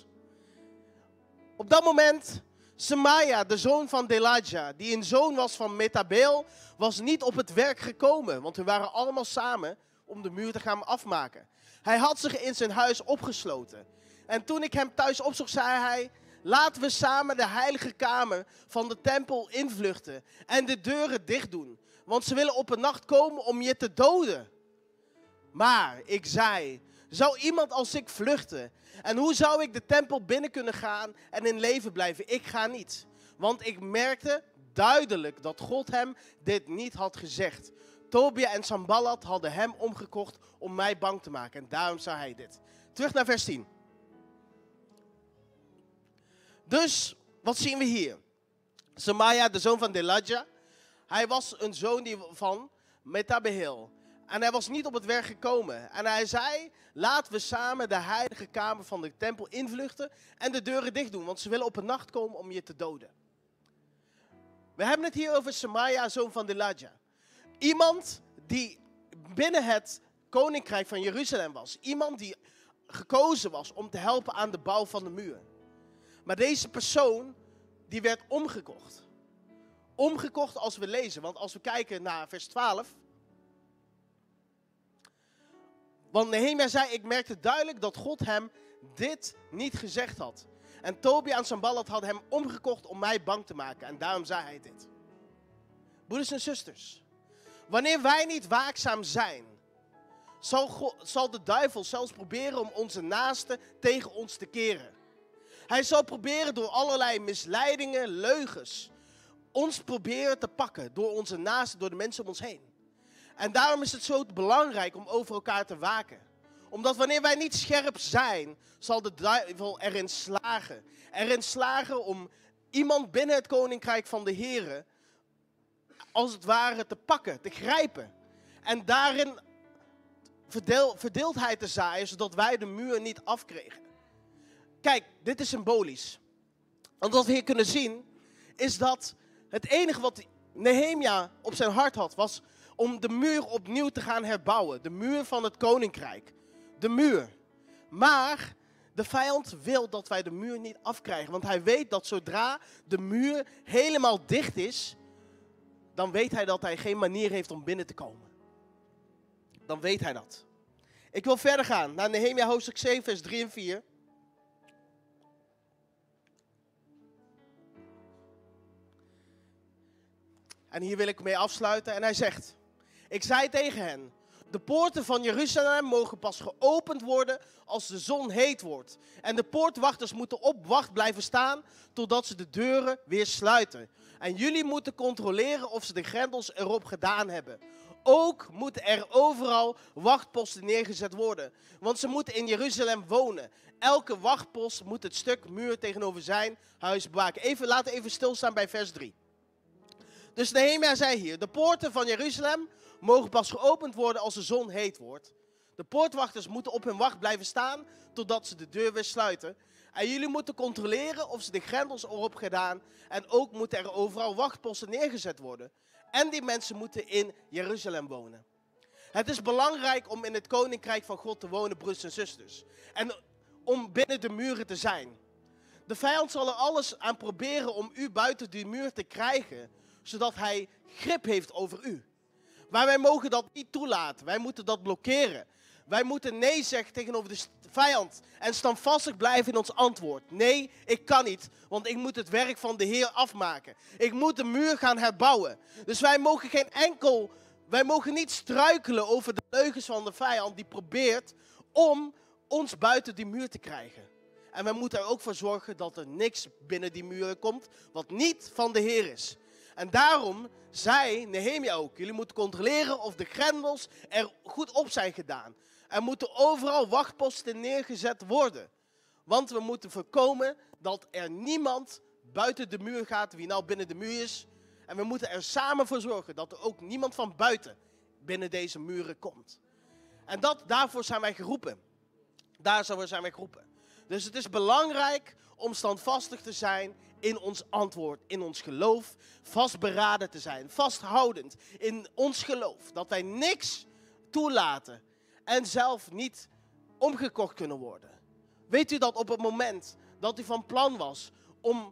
Op dat moment, Semaia, de zoon van Delaja, die een zoon was van Metabeel, was niet op het werk gekomen. Want we waren allemaal samen om de muur te gaan afmaken. Hij had zich in zijn huis opgesloten. En toen ik hem thuis opzocht, zei hij: laten we samen de heilige kamer van de tempel invluchten en de deuren dicht doen. Want ze willen op een nacht komen om je te doden. Maar ik zei: zou iemand als ik vluchten? En hoe zou ik de tempel binnen kunnen gaan en in leven blijven? Ik ga niet. Want ik merkte duidelijk dat God hem dit niet had gezegd. Tobia en Sanballat hadden hem omgekocht om mij bang te maken. En daarom zei hij dit. Terug naar vers tien. Dus, wat zien we hier? Semaia, de zoon van Delaja. Hij was een zoon die van Metabeel. En hij was niet op het werk gekomen. En hij zei: laten we samen de heilige kamer van de tempel invluchten en de deuren dicht doen. Want ze willen op een nacht komen om je te doden. We hebben het hier over Semaia, zoon van Delaja. Iemand die binnen het koninkrijk van Jeruzalem was. Iemand die gekozen was om te helpen aan de bouw van de muur. Maar deze persoon, die werd omgekocht. Omgekocht als we lezen. Want als we kijken naar vers twaalf. Want Nehemia zei: ik merkte duidelijk dat God hem dit niet gezegd had. En Tobia en Sanballat hadden hem omgekocht om mij bang te maken. En daarom zei hij dit. Broeders en zusters. Wanneer wij niet waakzaam zijn, zal, God, zal de duivel zelfs proberen om onze naasten tegen ons te keren. Hij zal proberen door allerlei misleidingen, leugens, ons proberen te pakken door onze naasten, door de mensen om ons heen. En daarom is het zo belangrijk om over elkaar te waken. Omdat wanneer wij niet scherp zijn, zal de duivel erin slagen. Erin slagen om iemand binnen het koninkrijk van de Here, als het ware, te pakken, te grijpen. En daarin verdeel, verdeeldheid te zaaien, zodat wij de muur niet afkregen. Kijk, dit is symbolisch. Want wat we hier kunnen zien, is dat het enige wat Nehemia op zijn hart had, was om de muur opnieuw te gaan herbouwen. De muur van het koninkrijk. De muur. Maar de vijand wil dat wij de muur niet afkrijgen. Want hij weet dat zodra de muur helemaal dicht is, dan weet hij dat hij geen manier heeft om binnen te komen. Dan weet hij dat. Ik wil verder gaan naar Nehemia hoofdstuk zeven, vers drie en vier. En hier wil ik mee afsluiten. En hij zegt: ik zei tegen hen, de poorten van Jeruzalem mogen pas geopend worden als de zon heet wordt. En de poortwachters moeten op wacht blijven staan totdat ze de deuren weer sluiten. En jullie moeten controleren of ze de grendels erop gedaan hebben. Ook moeten er overal wachtposten neergezet worden. Want ze moeten in Jeruzalem wonen. Elke wachtpost moet het stuk muur tegenover zijn huis bewaken. Even, laten we even stilstaan bij vers drie. Dus Nehemia zei hier, de poorten van Jeruzalem mogen pas geopend worden als de zon heet wordt. De poortwachters moeten op hun wacht blijven staan totdat ze de deur weer sluiten. En jullie moeten controleren of ze de grendels erop gedaan. En ook moeten er overal wachtposten neergezet worden. En die mensen moeten in Jeruzalem wonen. Het is belangrijk om in het koninkrijk van God te wonen, broers en zusters. En om binnen de muren te zijn. De vijand zal er alles aan proberen om u buiten die muur te krijgen, zodat hij grip heeft over u. Maar wij mogen dat niet toelaten. Wij moeten dat blokkeren. Wij moeten nee zeggen tegenover de vijand. En standvastig blijven in ons antwoord. Nee, ik kan niet. Want ik moet het werk van de Heer afmaken. Ik moet de muur gaan herbouwen. Dus wij mogen geen enkel... Wij mogen niet struikelen over de leugens van de vijand die probeert om ons buiten die muur te krijgen. En wij moeten er ook voor zorgen dat er niks binnen die muren komt wat niet van de Heer is. En daarom zei Nehemia ook, jullie moeten controleren of de grendels er goed op zijn gedaan. Er moeten overal wachtposten neergezet worden. Want we moeten voorkomen dat er niemand buiten de muur gaat wie nou binnen de muur is. En we moeten er samen voor zorgen dat er ook niemand van buiten binnen deze muren komt. En dat, daarvoor zijn wij geroepen. Daarvoor zijn wij geroepen. Dus het is belangrijk om standvastig te zijn in ons antwoord, in ons geloof. Vastberaden te zijn, vasthoudend in ons geloof. Dat wij niks toelaten en zelf niet omgekocht kunnen worden. Weet u dat op het moment dat u van plan was om,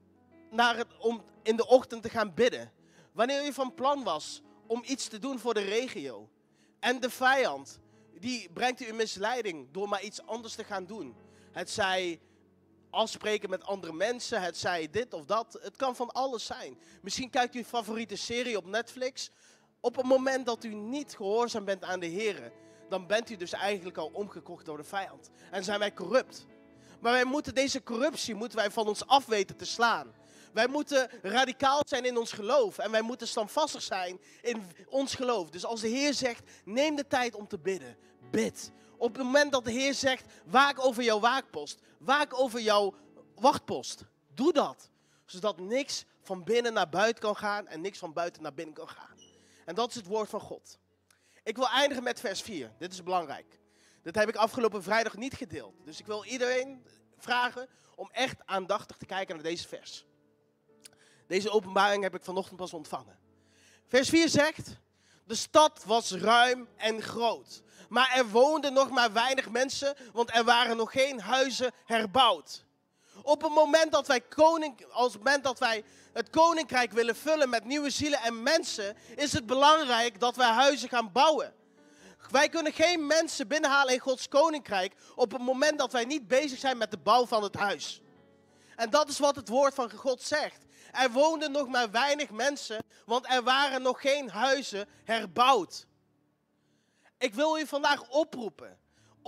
naar het, om in de ochtend te gaan bidden. Wanneer u van plan was om iets te doen voor de regio. En de vijand, die brengt u in misleiding door maar iets anders te gaan doen. Het zij afspreken met andere mensen, het zij dit of dat. Het kan van alles zijn. Misschien kijkt u uw favoriete serie op Netflix. Op het moment dat u niet gehoorzaam bent aan de Heer, dan bent u dus eigenlijk al omgekocht door de vijand. En zijn wij corrupt. Maar wij moeten deze corruptie moeten wij van ons af weten te slaan. Wij moeten radicaal zijn in ons geloof. En wij moeten standvastig zijn in ons geloof. Dus als de Heer zegt, neem de tijd om te bidden. Bid. Op het moment dat de Heer zegt, waak over jouw waakpost. Waak over jouw wachtpost. Doe dat. Zodat niks van binnen naar buiten kan gaan en niks van buiten naar binnen kan gaan. En dat is het woord van God. Ik wil eindigen met vers vier. Dit is belangrijk. Dit heb ik afgelopen vrijdag niet gedeeld. Dus ik wil iedereen vragen om echt aandachtig te kijken naar deze vers. Deze openbaring heb ik vanochtend pas ontvangen. Vers vier zegt, de stad was ruim en groot. Maar er woonden nog maar weinig mensen, want er waren nog geen huizen herbouwd. Op het moment dat wij, koning, als het, moment dat wij het koninkrijk willen vullen met nieuwe zielen en mensen, is het belangrijk dat wij huizen gaan bouwen. Wij kunnen geen mensen binnenhalen in Gods koninkrijk op het moment dat wij niet bezig zijn met de bouw van het huis. En dat is wat het woord van God zegt. Er woonden nog maar weinig mensen, want er waren nog geen huizen herbouwd. Ik wil u vandaag oproepen om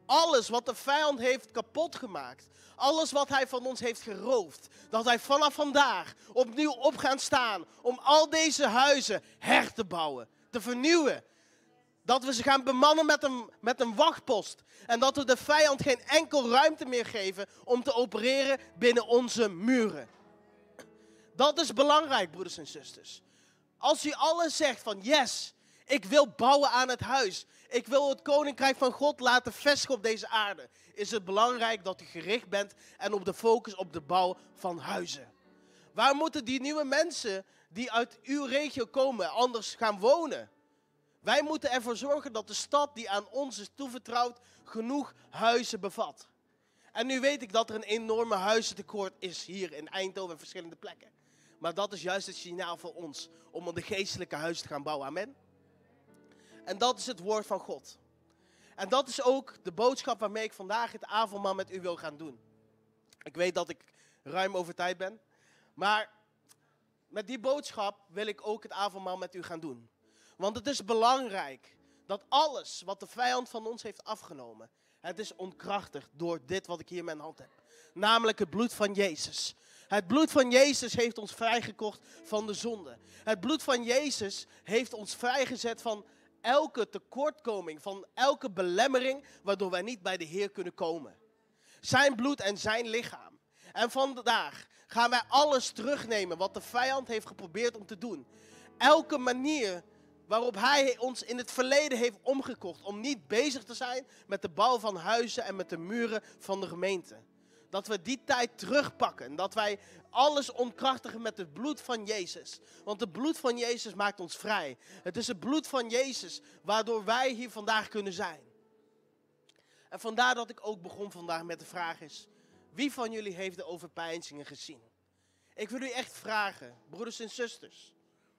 alles wat de vijand heeft kapot gemaakt, alles wat hij van ons heeft geroofd, dat wij vanaf vandaag opnieuw op gaan staan om al deze huizen her te bouwen, te vernieuwen. Dat we ze gaan bemannen met een, met een wachtpost. En dat we de vijand geen enkel ruimte meer geven om te opereren binnen onze muren. Dat is belangrijk, broeders en zusters. Als u alles zegt van yes, ik wil bouwen aan het huis. Ik wil het koninkrijk van God laten vestigen op deze aarde. Is het belangrijk dat u gericht bent en op de focus op de bouw van huizen. Waar moeten die nieuwe mensen die uit uw regio komen anders gaan wonen? Wij moeten ervoor zorgen dat de stad die aan ons is toevertrouwd genoeg huizen bevat. En nu weet ik dat er een enorme huizentekort is hier in Eindhoven en verschillende plekken. Maar dat is juist het signaal voor ons om een geestelijke huis te gaan bouwen. Amen. En dat is het woord van God. En dat is ook de boodschap waarmee ik vandaag het avondmaal met u wil gaan doen. Ik weet dat ik ruim over tijd ben. Maar met die boodschap wil ik ook het avondmaal met u gaan doen. Want het is belangrijk dat alles wat de vijand van ons heeft afgenomen, het is ontkrachtigd door dit wat ik hier in mijn hand heb. Namelijk het bloed van Jezus. Het bloed van Jezus heeft ons vrijgekocht van de zonde. Het bloed van Jezus heeft ons vrijgezet van elke tekortkoming, van elke belemmering, waardoor wij niet bij de Heer kunnen komen. Zijn bloed en zijn lichaam. En vandaag gaan wij alles terugnemen wat de vijand heeft geprobeerd om te doen. Elke manier waarop hij ons in het verleden heeft omgekocht om niet bezig te zijn met de bouw van huizen en met de muren van de gemeente. Dat we die tijd terugpakken. Dat wij alles ontkrachtigen met het bloed van Jezus. Want het bloed van Jezus maakt ons vrij. Het is het bloed van Jezus waardoor wij hier vandaag kunnen zijn. En vandaar dat ik ook begon vandaag met de vraag is: wie van jullie heeft de overpeinzingen gezien? Ik wil u echt vragen, broeders en zusters.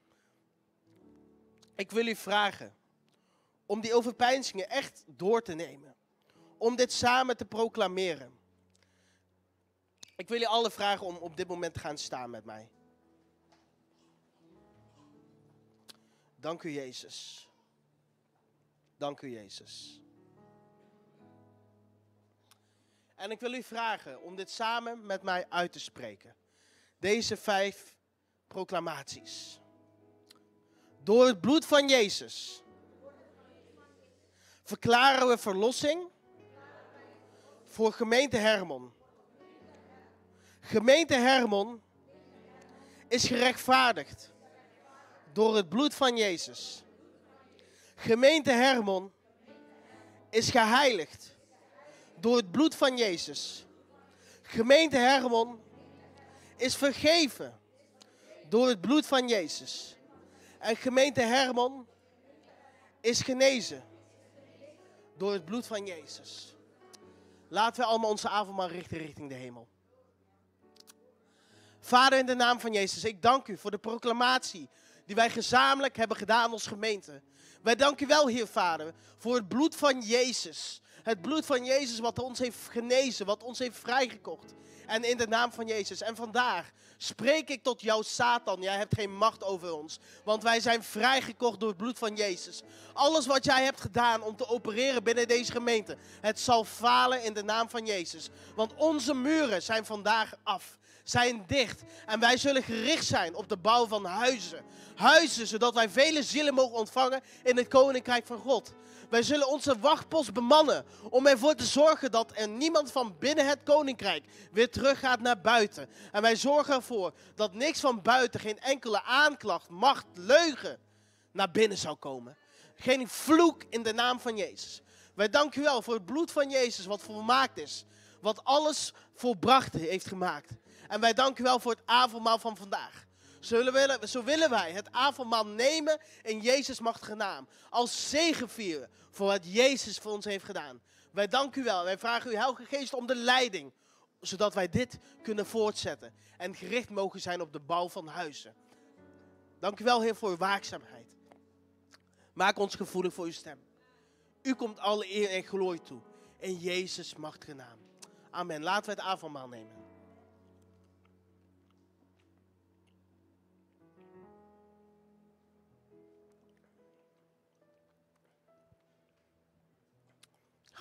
Ik wil u vragen om die overpeinzingen echt door te nemen. Om dit samen te proclameren. Ik wil jullie alle vragen om op dit moment te gaan staan met mij. Dank u, Jezus. Dank u, Jezus. En ik wil u vragen om dit samen met mij uit te spreken. Deze vijf proclamaties. Door het bloed van Jezus verklaren we verlossing voor gemeente Hermon. Gemeente Hermon is gerechtvaardigd door het bloed van Jezus. Gemeente Hermon is geheiligd door het bloed van Jezus. Gemeente Hermon is vergeven door het bloed van Jezus. En gemeente Hermon is genezen door het bloed van Jezus. Laten we allemaal onze avondmaal richten richting de hemel. Vader, in de naam van Jezus, ik dank u voor de proclamatie die wij gezamenlijk hebben gedaan als gemeente. Wij danken u wel, Heer Vader, voor het bloed van Jezus. Het bloed van Jezus wat ons heeft genezen, wat ons heeft vrijgekocht. En in de naam van Jezus. En vandaag spreek ik tot jou, Satan. Jij hebt geen macht over ons. Want wij zijn vrijgekocht door het bloed van Jezus. Alles wat jij hebt gedaan om te opereren binnen deze gemeente, het zal falen in de naam van Jezus. Want onze muren zijn vandaag af. Zijn dicht. En wij zullen gericht zijn op de bouw van huizen. Huizen, zodat wij vele zielen mogen ontvangen in het koninkrijk van God. Wij zullen onze wachtpost bemannen om ervoor te zorgen dat er niemand van binnen het koninkrijk weer teruggaat naar buiten. En wij zorgen ervoor dat niks van buiten, geen enkele aanklacht, macht, leugen naar binnen zou komen. Geen vloek in de naam van Jezus. Wij danken u wel voor het bloed van Jezus wat volmaakt is. Wat alles volbracht heeft gemaakt. En wij danken u wel voor het avondmaal van vandaag. Zo willen, zo willen wij het avondmaal nemen in Jezus' machtige naam. Als zegevieren voor wat Jezus voor ons heeft gedaan. Wij danken u wel. Wij vragen u, Heilige Geest, om de leiding. Zodat wij dit kunnen voortzetten. En gericht mogen zijn op de bouw van huizen. Dank u wel, Heer, voor uw waakzaamheid. Maak ons gevoelig voor uw stem. U komt alle eer en glorie toe. In Jezus' machtige naam. Amen. Laten we het avondmaal nemen.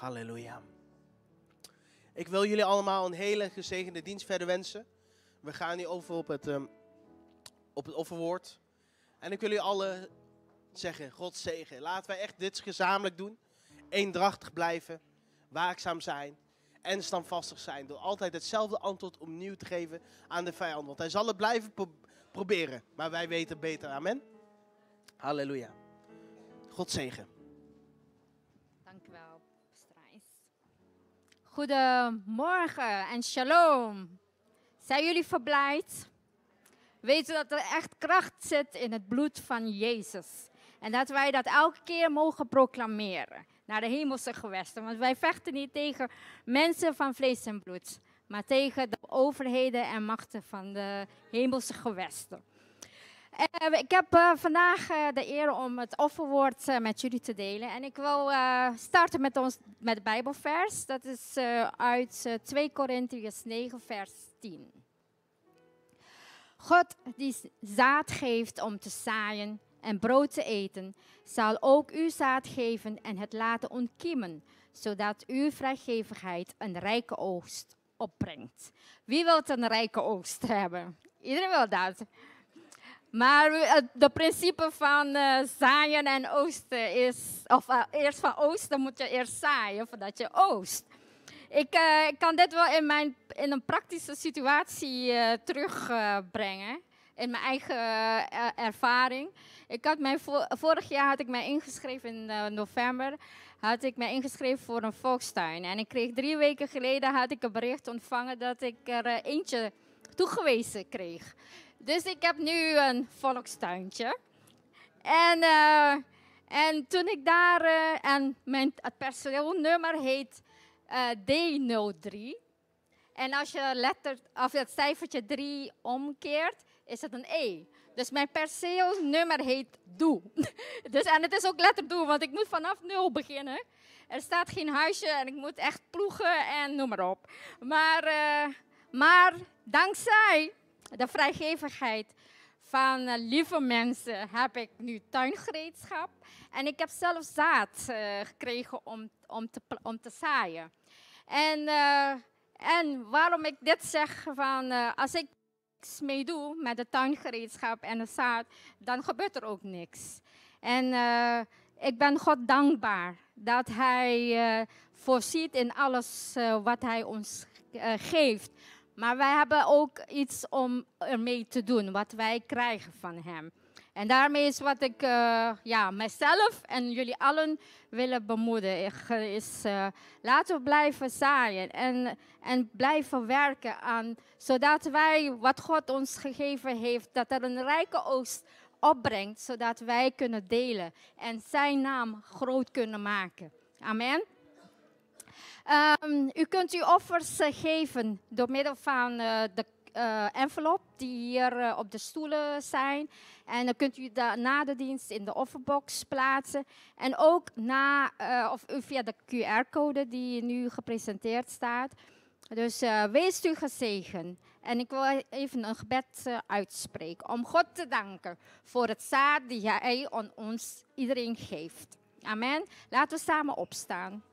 Halleluja. Ik wil jullie allemaal een hele gezegende dienst verder wensen. We gaan nu over op het, um, op het offerwoord. En ik wil jullie allen zeggen, God zegen. Laten wij echt dit gezamenlijk doen. Eendrachtig blijven, waakzaam zijn en standvastig zijn. Door altijd hetzelfde antwoord opnieuw te geven aan de vijand. Want hij zal het blijven pro- proberen, maar wij weten beter. Amen. Halleluja. God zegen. Dank u wel, Strijs. Goedemorgen en shalom. Zijn jullie verblijd? Weet u dat er echt kracht zit in het bloed van Jezus. En dat wij dat elke keer mogen proclameren naar de hemelse gewesten. Want wij vechten niet tegen mensen van vlees en bloed, maar tegen de overheden en machten van de hemelse gewesten. Uh, ik heb uh, vandaag uh, de eer om het offerwoord uh, met jullie te delen. En ik wil uh, starten met, ons, met het Bijbelvers. Dat is uh, uit uh, twee Korintiërs negen, vers tien. God die zaad geeft om te zaaien en brood te eten, zal ook u zaad geven en het laten ontkiemen, zodat uw vrijgevigheid een rijke oogst opbrengt. Wie wil een rijke oogst hebben? Iedereen wil dat. Maar het principe van uh, zaaien en oosten is, of uh, eerst van oosten moet je eerst zaaien voordat je oost. Ik, uh, ik kan dit wel in, mijn, in een praktische situatie uh, terugbrengen, uh, in mijn eigen uh, ervaring. Ik had mijn vo- vorig jaar had ik mij ingeschreven in uh, november, had ik mij ingeschreven voor een volkstuin. En ik kreeg drie weken geleden had ik een bericht ontvangen dat ik er uh, eentje toegewezen kreeg. Dus ik heb nu een volkstuintje. En, uh, en toen ik daar, uh, en mijn het personeelnummer heet uh, D nul drie. En als je letter, of het cijfertje drie omkeert, is het een E. Dus mijn personeelsnummer heet Doe. Dus, en het is ook letter Doe, want ik moet vanaf nul beginnen. Er staat geen huisje en ik moet echt ploegen en noem maar op. Maar, uh, maar dankzij de vrijgevigheid van uh, lieve mensen heb ik nu tuingereedschap. En ik heb zelf zaad uh, gekregen om, om, te, om te zaaien. En, uh, en waarom ik dit zeg, van, uh, als ik niks mee doe met de tuingereedschap en de zaad, dan gebeurt er ook niks. En uh, ik ben God dankbaar dat Hij uh, voorziet in alles uh, wat Hij ons uh, geeft. Maar wij hebben ook iets om ermee te doen, wat wij krijgen van Hem. En daarmee is wat ik uh, ja, mijzelf en jullie allen willen bemoedigen, is uh, laten we blijven zaaien en, en blijven werken aan, zodat wij wat God ons gegeven heeft, dat er een rijke oogst opbrengt, zodat wij kunnen delen en zijn naam groot kunnen maken. Amen. Um, u kunt uw offers uh, geven door middel van uh, de uh, envelop die hier uh, op de stoelen zijn. En dan kunt u de, na de dienst in de offerbox plaatsen. En ook na, uh, of via de Q R-code die nu gepresenteerd staat. Dus uh, wees u gezegend. En ik wil even een gebed uh, uitspreken om God te danken voor het zaad die Hij aan ons iedereen geeft. Amen. Laten we samen opstaan.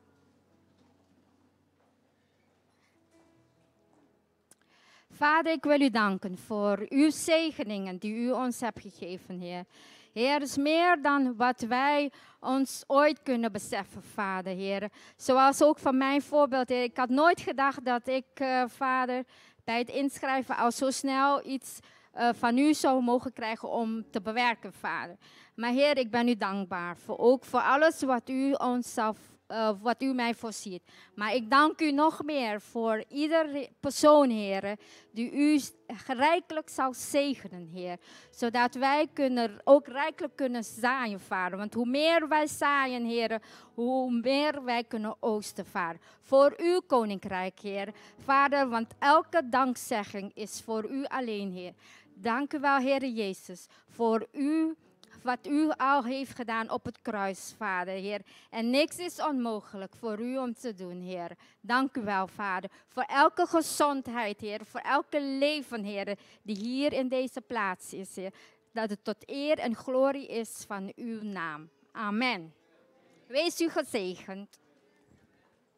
Vader, ik wil u danken voor uw zegeningen die u ons hebt gegeven, Heer. Heer, het is meer dan wat wij ons ooit kunnen beseffen, Vader, Heer. Zoals ook van mijn voorbeeld, Heer. Ik had nooit gedacht dat ik, uh, Vader, bij het inschrijven al zo snel iets uh, van u zou mogen krijgen om te bewerken, Vader. Maar Heer, ik ben u dankbaar voor ook voor alles wat u ons zal Uh, wat u mij voorziet. Maar ik dank u nog meer voor ieder persoon, Heer, die u rijkelijk zal zegenen, Heer. Zodat wij kunnen, ook rijkelijk kunnen zaaien, Vader. Want hoe meer wij zaaien, Heer, hoe meer wij kunnen oosten, Vader. Voor uw koninkrijk, Heer. Vader, want elke dankzegging is voor u alleen, Heer. Dank u wel, Heer Jezus, voor u. Wat u al heeft gedaan op het kruis, Vader, Heer. En niks is onmogelijk voor u om te doen, Heer. Dank u wel, Vader, voor elke gezondheid, Heer. Voor elke leven, Heer, die hier in deze plaats is, Heer. Dat het tot eer en glorie is van uw naam. Amen. Wees u gezegend.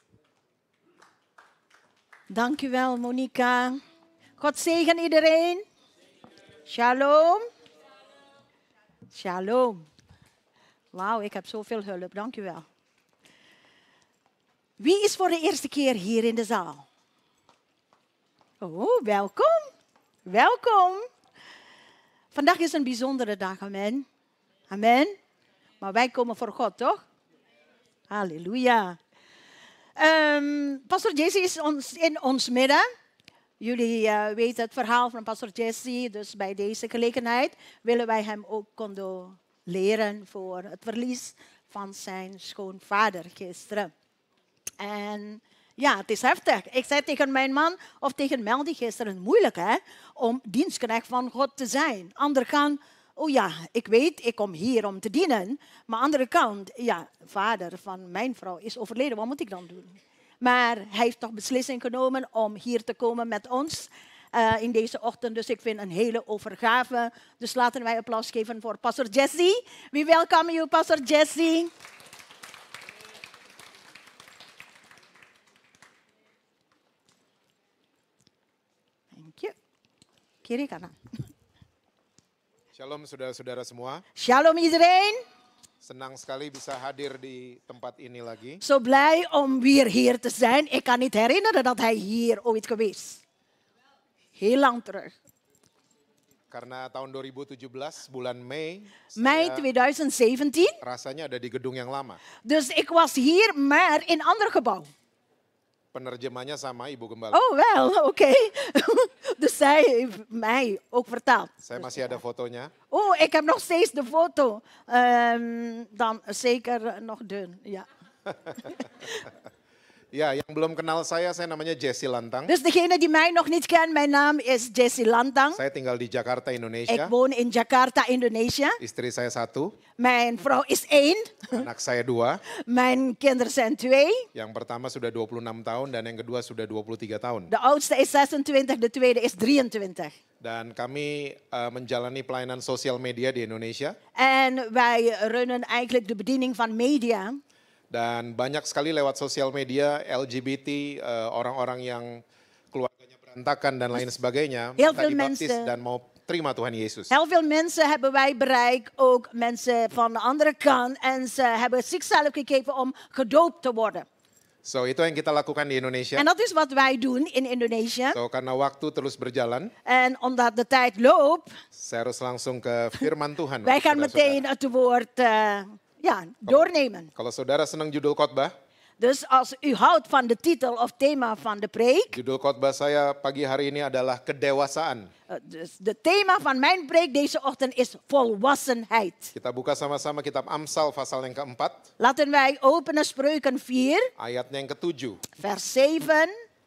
Dankjewel, Monica. God zegen iedereen. Shalom. Shalom. Wauw, ik heb zoveel hulp. Dankjewel. Wie is voor de eerste keer hier in de zaal? Oh, welkom. Welkom. Vandaag is een bijzondere dag, amen. Amen. Maar wij komen voor God, toch? Halleluja. Um, Pastor Jesse is ons, in ons midden. Jullie uh, weten het verhaal van Pastor Jesse. Dus bij deze gelegenheid willen wij hem ook condoleren voor het verlies van zijn schoonvader gisteren. En ja, het is heftig. Ik zei tegen mijn man of tegen Meldy gisteren, moeilijk hè, om dienstknecht van God te zijn. Anderen gaan, oh ja, ik weet, ik kom hier om te dienen. Maar aan de andere kant, ja, vader van mijn vrouw is overleden, wat moet ik dan doen? Maar hij heeft toch beslissing genomen om hier te komen met ons uh, in deze ochtend. Dus ik vind een hele overgave. Dus laten wij applaus geven voor Pastor Jesse. We welcome you, Pastor Jesse. Thank you. Kiri kanan. Shalom saudara-saudara semua. Shalom iedereen. Senang sekali bisa hadir di tempat ini lagi. Zo blij om weer hier te zijn. Ik kan niet herinneren dat hij hier ooit geweest. Heel lang terug. Karena tahun dua ribu tujuh belas bulan Mei. Mei twintig zeventien. Rasanya ada di gedung yang lama. Dus ik was hier, maar in een ander gebouw. Penerjemahnya sama Ibu Gembala. Oh wel, oké. Okay. Dus zij heeft mij ook vertaald. Saya masih ada fotonya. Oh, ik heb nog steeds de foto. Um, dan zeker nog dun, ja. Ja, yang belum kenal saya, saya namanya Jesse Lantang. Dus degene die mij nog niet kent, mijn naam is Jesse Lantang. Saya tinggal di Jakarta, Indonesia. Ik woon in Jakarta, Indonesia. Istri saya satu. Mijn vrouw is één. Anak saya dua. Mijn kinderen zijn twee. Yang pertama sudah dua puluh enam tahun dan yang kedua sudah dua puluh tiga tahun. De oudste is zesentwintig, de tweede is drieëntwintig. Dan kami uh, menjalani pelayanan sosial media di Indonesia. En wij runnen eigenlijk de bediening van media. Dan banyak sekali lewat sosial media L G B T, uh, orang-orang yang keluarganya berantakan dan lain sebagainya. Heel Kita veel dibaptis mensen. dan mau terima Tuhan Yesus. Heel veel mensen hebben wij bereikt, ook mensen van de andere kant. En ze hebben zichzelf gegeven om gedoopt te worden. So itu yang kita lakukan di Indonesia. En dat is wat wij doen in Indonesië. So karena waktu terus berjalan. En omdat de tijd loopt. Saya harus langsung ke firman Tuhan. Wij gaan meteen het woord uh, ja, doornemen. Kalau saudara senang judul khotbah. Dus als u houdt van de titel of thema van de preek. Judul khotbah saya pagi hari ini adalah kedewasaan. Uh, dus de thema van mijn preek deze ochtend is volwassenheid. Kita buka sama-sama kitab Amsal pasal yang keempat. Laten wij openen Spreuken vier. Ayatnya yang ketujuh. Vers zeven.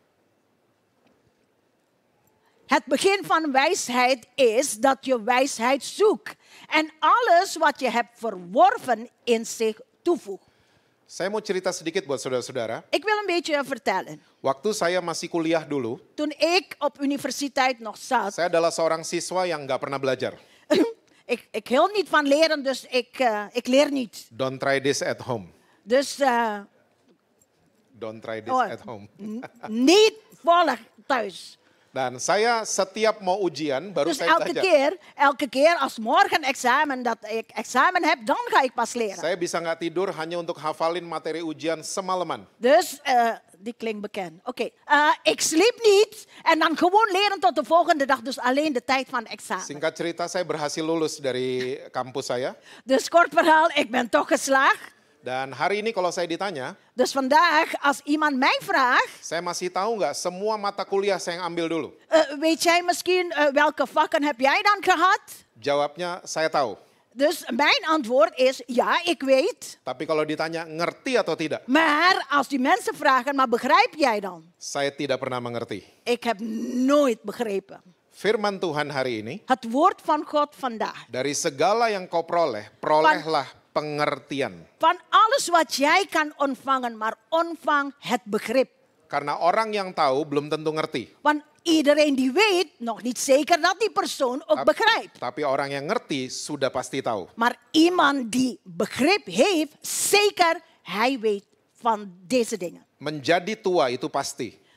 Het begin van wijsheid is dat je wijsheid zoekt. En alles wat je hebt verworven in zich toevoegt. Saya mau cerita sedikit buat saudara-saudara. Ik wil een beetje vertellen. Waktu saya masih kuliah dulu. Toen ik op universiteit nog zat. Saya adalah seorang siswa yang nggak pernah belajar. ik, ik hield niet van leren, dus ik, uh, ik leer niet. Don't try this at home. Dus... Uh, Don't try this oh, at home. Niet volg thuis. Dan saya setiap mau ujian baru dus saya elke belajar. keer, elke keer als morgen examen, dat ik examen heb, dan ga ik pas leren. Saya bisa nggak tidur hanya untuk hafalin materi ujian semalaman. Dus, uh, die klinkt bekend. Oké, okay. uh, ik sliep niet en dan gewoon leren tot de volgende dag, dus alleen de tijd van examen. Singkat cerita, saya berhasil lulus dari kampus saya. Dus kort verhaal, ik ben toch geslaagd. Dan hari ini kalau saya ditanya, dus vandaag als iemand mij vraagt, saya masih tahu nggak semua mata kuliah saya yang ambil dulu? Uh, weet jij misschien uh, welke vakken heb jij dan gehad? Jawabnya saya tahu. Dus mijn antwoord is ja, ik weet. Tapi kalau ditanya ngerti atau tidak? Maar als die mensen vragen, maar begrijp jij dan? Saya tidak pernah mengerti. Ik heb nooit begrepen. Firman Tuhan hari ini. Het woord van God vandaag. Dari segala yang kau peroleh, perolehlah van, pengertian. Van alles wat jij kan ontvangen, maar ontvang het begrip. Karena orang yang tahu belum tentu ngerti. Want iedereen die weet, nog niet zeker dat die persoon ook tapi, begrijpt. Tapi orang yang ngerti sudah pasti tahu. Maar iemand die begrip heeft, zeker hij weet van deze dingen. Menjadi tua itu pasti.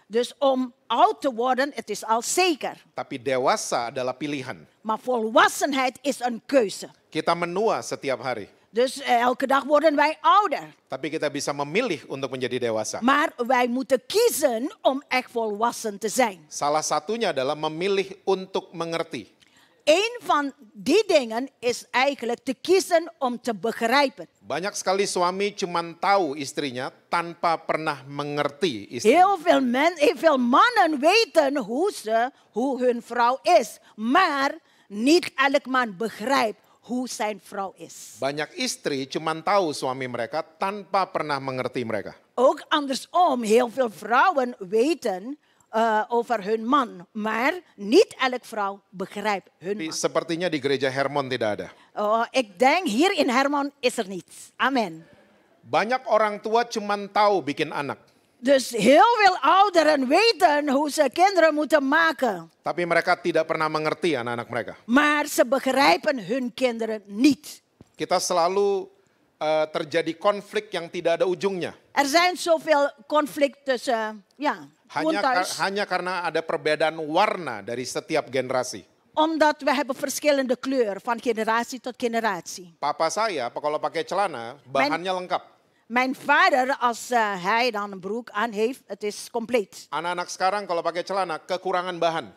Dus om oud te worden, het is al zeker. Tapi dewasa adalah pilihan. Maar volwassenheid is een keuze. Kita menua setiap hari. Dus eh, elke dag worden wij ouder. Tapi kita bisa memilih untuk menjadi dewasa. Maar wij moeten kiezen om echt volwassen te zijn. Salah satunya adalah memilih untuk mengerti. Een van die dingen is eigenlijk te kiezen om te begrijpen. Banyak sekali suami cuma tahu istrinya tanpa pernah mengerti istrinya. Heel veel, men, heel veel mannen weten hoe, ze, hoe hun vrouw is. Maar niet elk man begrijpt hoe zijn vrouw is. Banyak istri cuma tahu suami mereka tanpa pernah mengerti mereka. Ook andersom, heel veel vrouwen weten uh, over hun man. Maar niet elke vrouw begrijpt hun Tapi man. sepertinya di gereja Hermon tidak ada. Oh, ik denk, hier in Hermon is er niets. Amen. Banyak orang tua cuma tahu bikin anak. Dus heel veel ouderen weten hoe ze kinderen moeten maken. Tapi mereka tidak pernah mengerti anak-anak mereka. Maar ze begrijpen hun kinderen niet. Kita selalu uh, terjadi konflik yang tidak ada ujungnya. Er zijn zoveel conflicten tussen, ja, gewoon Hanya, thuis. ka- hanya karena ada perbedaan warna dari setiap generasi. Omdat we hebben verschillende kleur van generatie tot generatie. Papa saya, kalau pakai celana, bahannya lengkap. Mijn vader, als uh, hij dan een broek aan heeft, het is compleet. Anak-anak sekarang kalau pakai celana, kekurangan bahan.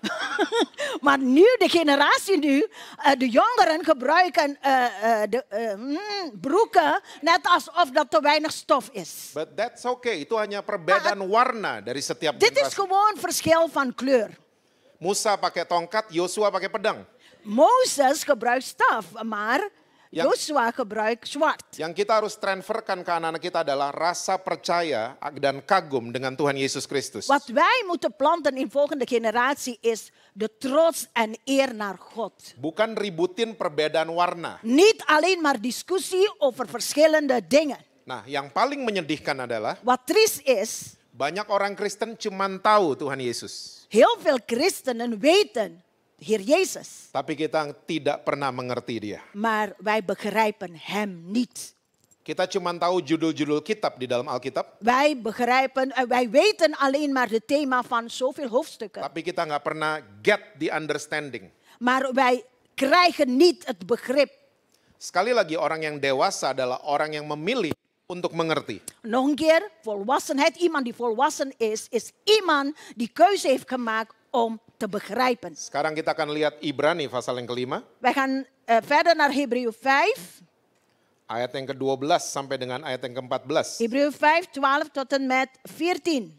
Maar nu, de generatie nu, uh, de jongeren gebruiken uh, uh, de uh, mm, broeken net alsof dat te weinig stof is. But that's okay, itu hanya perbedaan warna dari setiap Dit is generasi. gewoon verschil van kleur. Musa pakai tongkat, Yosua pakai pedang. Mozes gebruikt staf, maar Yang- Joshua gebruikt zwart. Yang kita harus transferkan ke anak-anak kita adalah rasa percaya dan kagum dengan Tuhan Yesus Kristus. Wat wij moeten planten in volgende generatie is de trots en eer naar God. Bukan ributin perbedaan warna. Niet alleen maar discussie over verschillende dingen. Nah, yang paling menyedihkan adalah Wat triest is, banyak orang Kristen cuma tahu Tuhan Yesus. heel veel christenen weten Heer Jezus, Tapi kita tidak pernah mengerti dia. maar wij begrijpen Hem niet. Kita cuma tahu judul-judul kitab di dalam Alkitab. Wij begrijpen, uh, wij weten alleen maar het thema van zoveel hoofdstukken. Tapi kita nggak pernah get the understanding. Maar wij krijgen niet het begrip. Sekali lagi orang yang dewasa adalah orang yang memilih untuk mengerti. Nog een keer, volwassenheid, iemand die volwassen is, is iemand die keuze heeft gemaakt om te begrijpen. Sekarang kita akan lihat Ibrani pasal yang kelima. Wij gaan uh, verder naar Hebreeën vijf. Ayat yang kedua belas sampai dengan ayat yang keempat belas. Hebreeën vijf, twaalf tot en met veertien.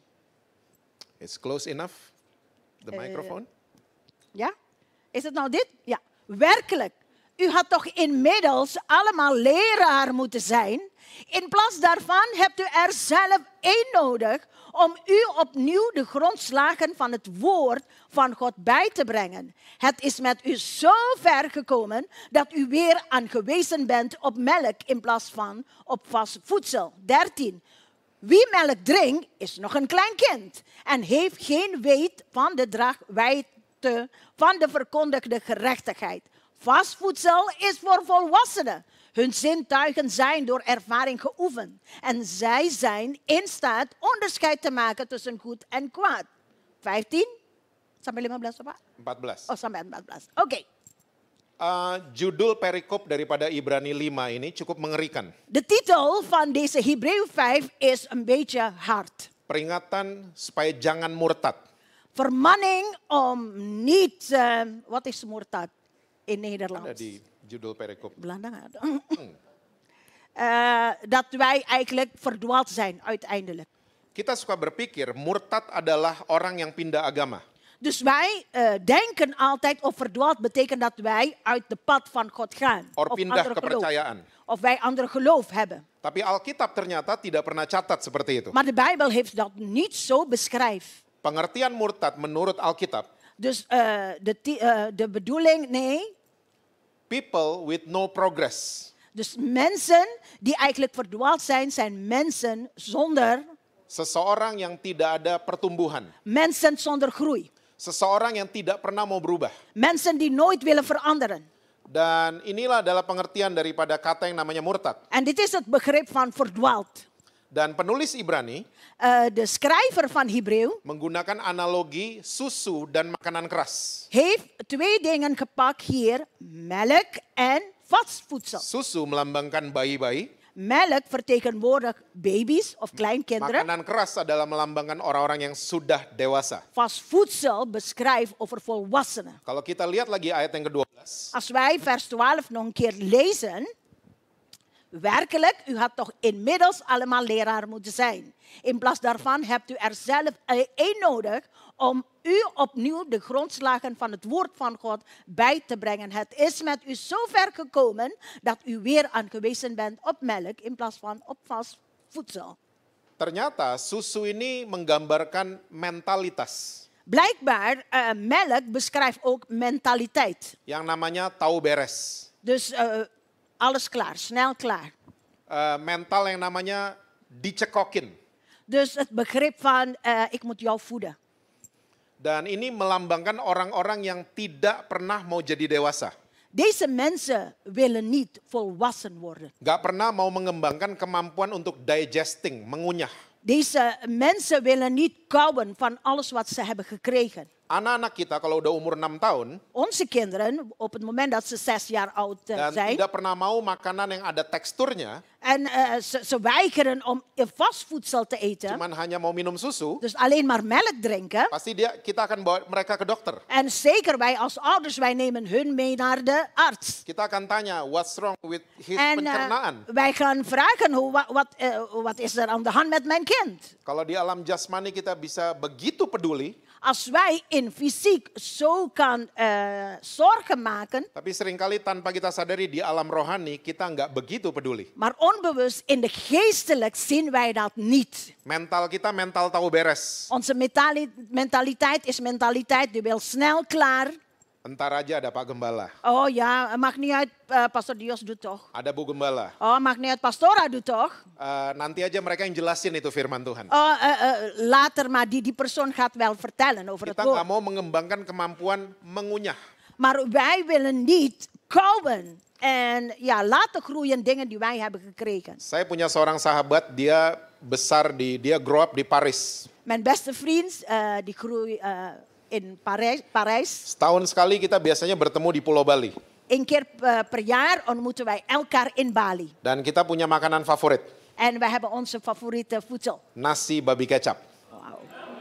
It's close enough, the microphone. Ja? Is het nou dit? Ja. Werkelijk, u had toch inmiddels allemaal leraar moeten zijn? In plaats daarvan hebt u er zelf één nodig om u opnieuw de grondslagen van het woord van God bij te brengen. Het is met u zo ver gekomen dat u weer aangewezen bent op melk in plaats van op vast voedsel. dertien. Wie melk drinkt is nog een klein kind en heeft geen weet van de draagwijdte van de verkondigde gerechtigheid. Vast voedsel is voor volwassenen. Hun zintuigen zijn door ervaring geoefend. En zij zijn in staat onderscheid te maken tussen goed en kwaad. vijftien? Sampai lima belas apa? empat belas. Oh, sampai empat belas. Oké. Okay. Uh, judul perikop daripada Ibrani lima ini cukup mengerikan. De titel van deze Hebreeën vijf is een beetje hard. Peringatan supaya jangan murtad. Vermanning om niet... Uh, wat is murtad in Nederlands? Ada di judul perikop. Belanda nggak ada. Uh, dat wij eigenlijk verdwaald zijn uiteindelijk. Kita suka berpikir murtad adalah orang yang pindah agama. Dus wij uh, denken altijd of verdwaald betekent dat wij uit de pad van God gaan. Or Of pindah andere geloof. kepercayaan. Of wij ander geloof hebben. Tapi Alkitab ternyata tidak pernah catat seperti itu. Maar de Bijbel heeft dat niet zo beschrijft. Pengertian murtad menurut Alkitab, Dus uh, de, uh, de bedoeling, nee. people with no progress. Dus mensen die eigenlijk verdwaald zijn, zijn mensen zonder, Seseorang yang tidak ada pertumbuhan. mensen zonder groei. Seseorang yang tidak pernah mau berubah. Mensen die nooit willen veranderen. Dan inilah adalah pengertian daripada kata yang namanya murtad. En dit is het begrip van verdwaald. Dan penulis Ibrani uh, de schrijver van Hebreeuw, menggunakan analogi susu dan makanan keras. heeft twee dingen gepakt hier, melk en vast voedsel. Susu melambangkan bayi-bayi, Melk vertegenwoordigt baby's of kleinkinderen. makanan keras adalah melambangkan orang-orang yang sudah dewasa. Vast voedsel beschrijft over volwassenen. Kalau kita lihat lagi ayat yang kedua belas, Als wij vers twaalf nog een keer lezen. Werkelijk, u had toch inmiddels allemaal leraar moeten zijn. In plaats daarvan hebt u er zelf één nodig om u opnieuw de grondslagen van het woord van God bij te brengen. Het is met u zo ver gekomen dat u weer aangewezen bent op melk in plaats van op vast voedsel. ternyata susu ini menggambarkan mentalitas. Blijkbaar, uh, melk beschrijft ook mentaliteit. Yang namanya tahu beres. Dus uh, alles klaar, snel klaar. Uh, mental yang namanya dicekokin. Dus het begrip van uh, ik moet jou voeden. Dan ini melambangkan orang-orang yang tidak pernah mau jadi dewasa. Deze mensen willen niet volwassen worden. Gak pernah mau mengembangkan kemampuan untuk digesting, mengunyah. Deze mensen willen niet kauwen van alles wat ze hebben gekregen. Anak-anak kita kalau udah umur enam tahun, Onze kinderen, op het moment dat ze zes jaar oud uh, dan zijn, tidak pernah mau makanan yang ada teksturnya, en uh, ze, ze weigeren om vast voedsel te eten, cuman hanya mau minum susu, dus alleen maar melk drinken. pasti dia kita akan bawa mereka ke dokter. En zeker wij als ouders, wij nemen hun mee naar de arts. Kita akan tanya, what's wrong with his En uh, pencernaan? wij gaan vragen, hoe, wat, wat, uh, wat is er aan de hand met mijn kind? Kalau di alam jasmani kita bisa begitu peduli, Als wij in fysiek zo kan uh, zorgen maken, tapi seringkali tanpa kita sadari di alam rohani kita nggak begitu peduli. maar onbewust in de geestelijk zien wij dat niet. Mental kita mental tahu beres. Onze mentali- mentaliteit is mentaliteit die wil snel klaar. Entar aja ada Pak Gembala, Oh ja, maakt niet uit, uh, Pastor Dios doet toch. ada Bu Gembala. Oh, maakt niet uit, Pastora doet toch. Uh, nanti aja mereka yang jelasin itu firman Tuhan. Oh, uh, uh, later, maar die, die persoon gaat wel vertellen over het Kita nggak woord. mau mengembangkan kemampuan mengunyah. Maar wij willen niet kauwen en ja, laten groeien dingen die wij hebben gekregen. Saya punya seorang sahabat, dia besar di, dia grow up di Paris. Mijn beste vriend, uh, die groeit uh, in Parijs, Parijs. Setahun sekali kita biasanya bertemu di Pulau Bali. Eén keer uh, per jaar ontmoeten wij elkaar in Bali. Dan kita punya makanan favorit, En wij hebben onze favoriete voedsel. nasi babi kecap. Wow.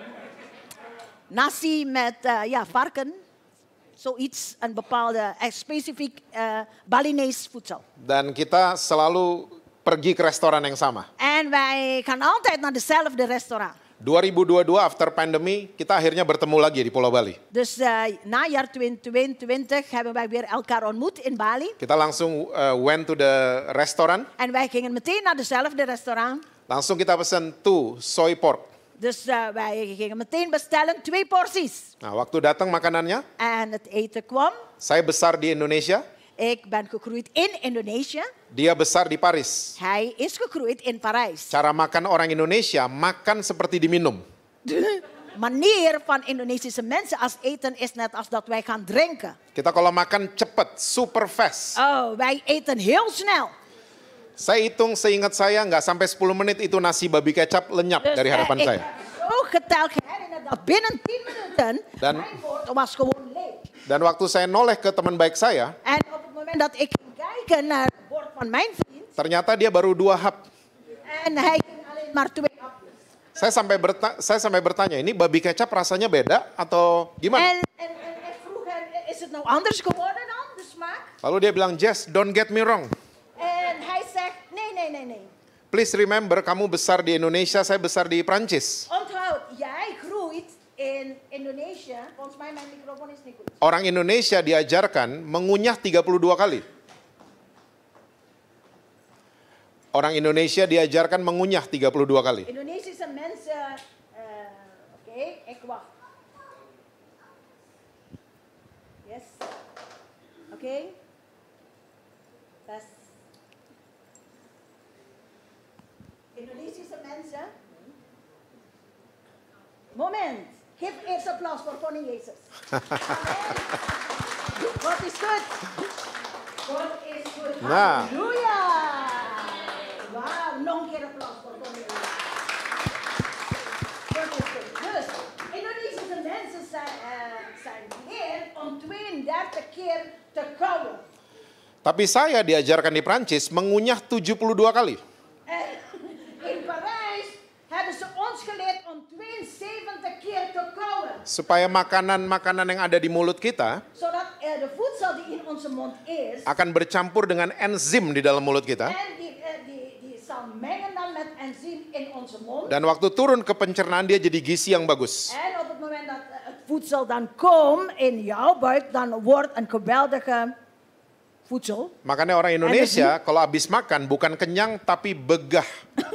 Nasi met uh, ja, varken. Zoiets, een bepaalde uh, specifiek uh, Balinese voedsel. Dan kita selalu pergi ke restoran yang sama. En wij gaan altijd naar dezelfde restaurant. dua ribu dua puluh dua after pandemi, kita akhirnya bertemu lagi di Pulau Bali. Dus uh, na jaar twintig twintig hebben wij weer elkaar ontmoet in Bali. Kita langsung uh, went to the restaurant, En wij gingen meteen naar dezelfde restaurant. langsung kita pesen two soy pork. Dus uh, wij gingen meteen bestellen twee porties. Nah, waktu datang makanannya, En het eten kwam. saya besar di Indonesia, Ik ben gegroeid in Indonesië. dia besar di Paris. Hij is gegroeid in Parijs. Cara makan orang Indonesia, makan seperti diminum. De manier van Indonesische mensen als eten is net als dat wij gaan drinken. Kita kalau makan cepet, super fast. Oh, wij eten heel snel. Saya hitung seingat saya nggak sampai sepuluh menit itu nasi babi kecap lenyap Dus, dari eh, hadapan ik saya. heb zo geteld herinnerd dat binnen tien minuten Dan- mijn bord was gewoon leeg. Dan waktu saya noleh ke teman baik saya, En op het moment dat ik ging kijken naar het bord van mijn vriend, ternyata dia baru dua hap. en hij ging alleen maar twee hapjes. Saya sampai berta- saya sampai bertanya, ini babi kecap rasanya beda atau gimana? En, en, en ik vroeg hem, is het nou anders geworden dan, de smaak? Lalu dia bilang, Jess, don't get me wrong. En hij zegt, nee, nee, nee, nee. Please remember, kamu besar di Indonesia, saya besar di Prancis. Onthoud, jij groeit in Indonesië. Volgens mij mijn microfoon is niet goed. Orang Indonesia diajarkan mengunyah tiga puluh dua kali. Orang Indonesia diajarkan mengunyah tiga puluh dua kali. Indonesische mensen, uh, oké, okay, ik wacht. Yes. Oké. Okay. Best. Indonesische mensen. Moment. Geef eerst applaus voor koning Jezus. God is goed. God is goed. Nah. Halleluja. Wauw, nog een keer applaus voor koning Jezus. keer te kauwen. Tapi saya diajarkan di Prancis mengunyah tujuh puluh dua kali. En in Parijs hebben ze ons geleerd om tweeënzeventig keer te kauwen. Supaya makanan-makanan yang ada di mulut kita Zodat uh, de voedsel die in onze mond is, akan bercampur dengan enzim di dalam mulut kita. en die, uh, die, die zal mengen dan met enzym in onze mond. Dan waktu turun ke pencernaan dia jadi gizi yang bagus. En op het moment dat uh, het voedsel dan komt in jouw buik, dan wordt een geweldige voedsel. Makanya orang Indonesia kalau habis makan bukan kenyang tapi begah.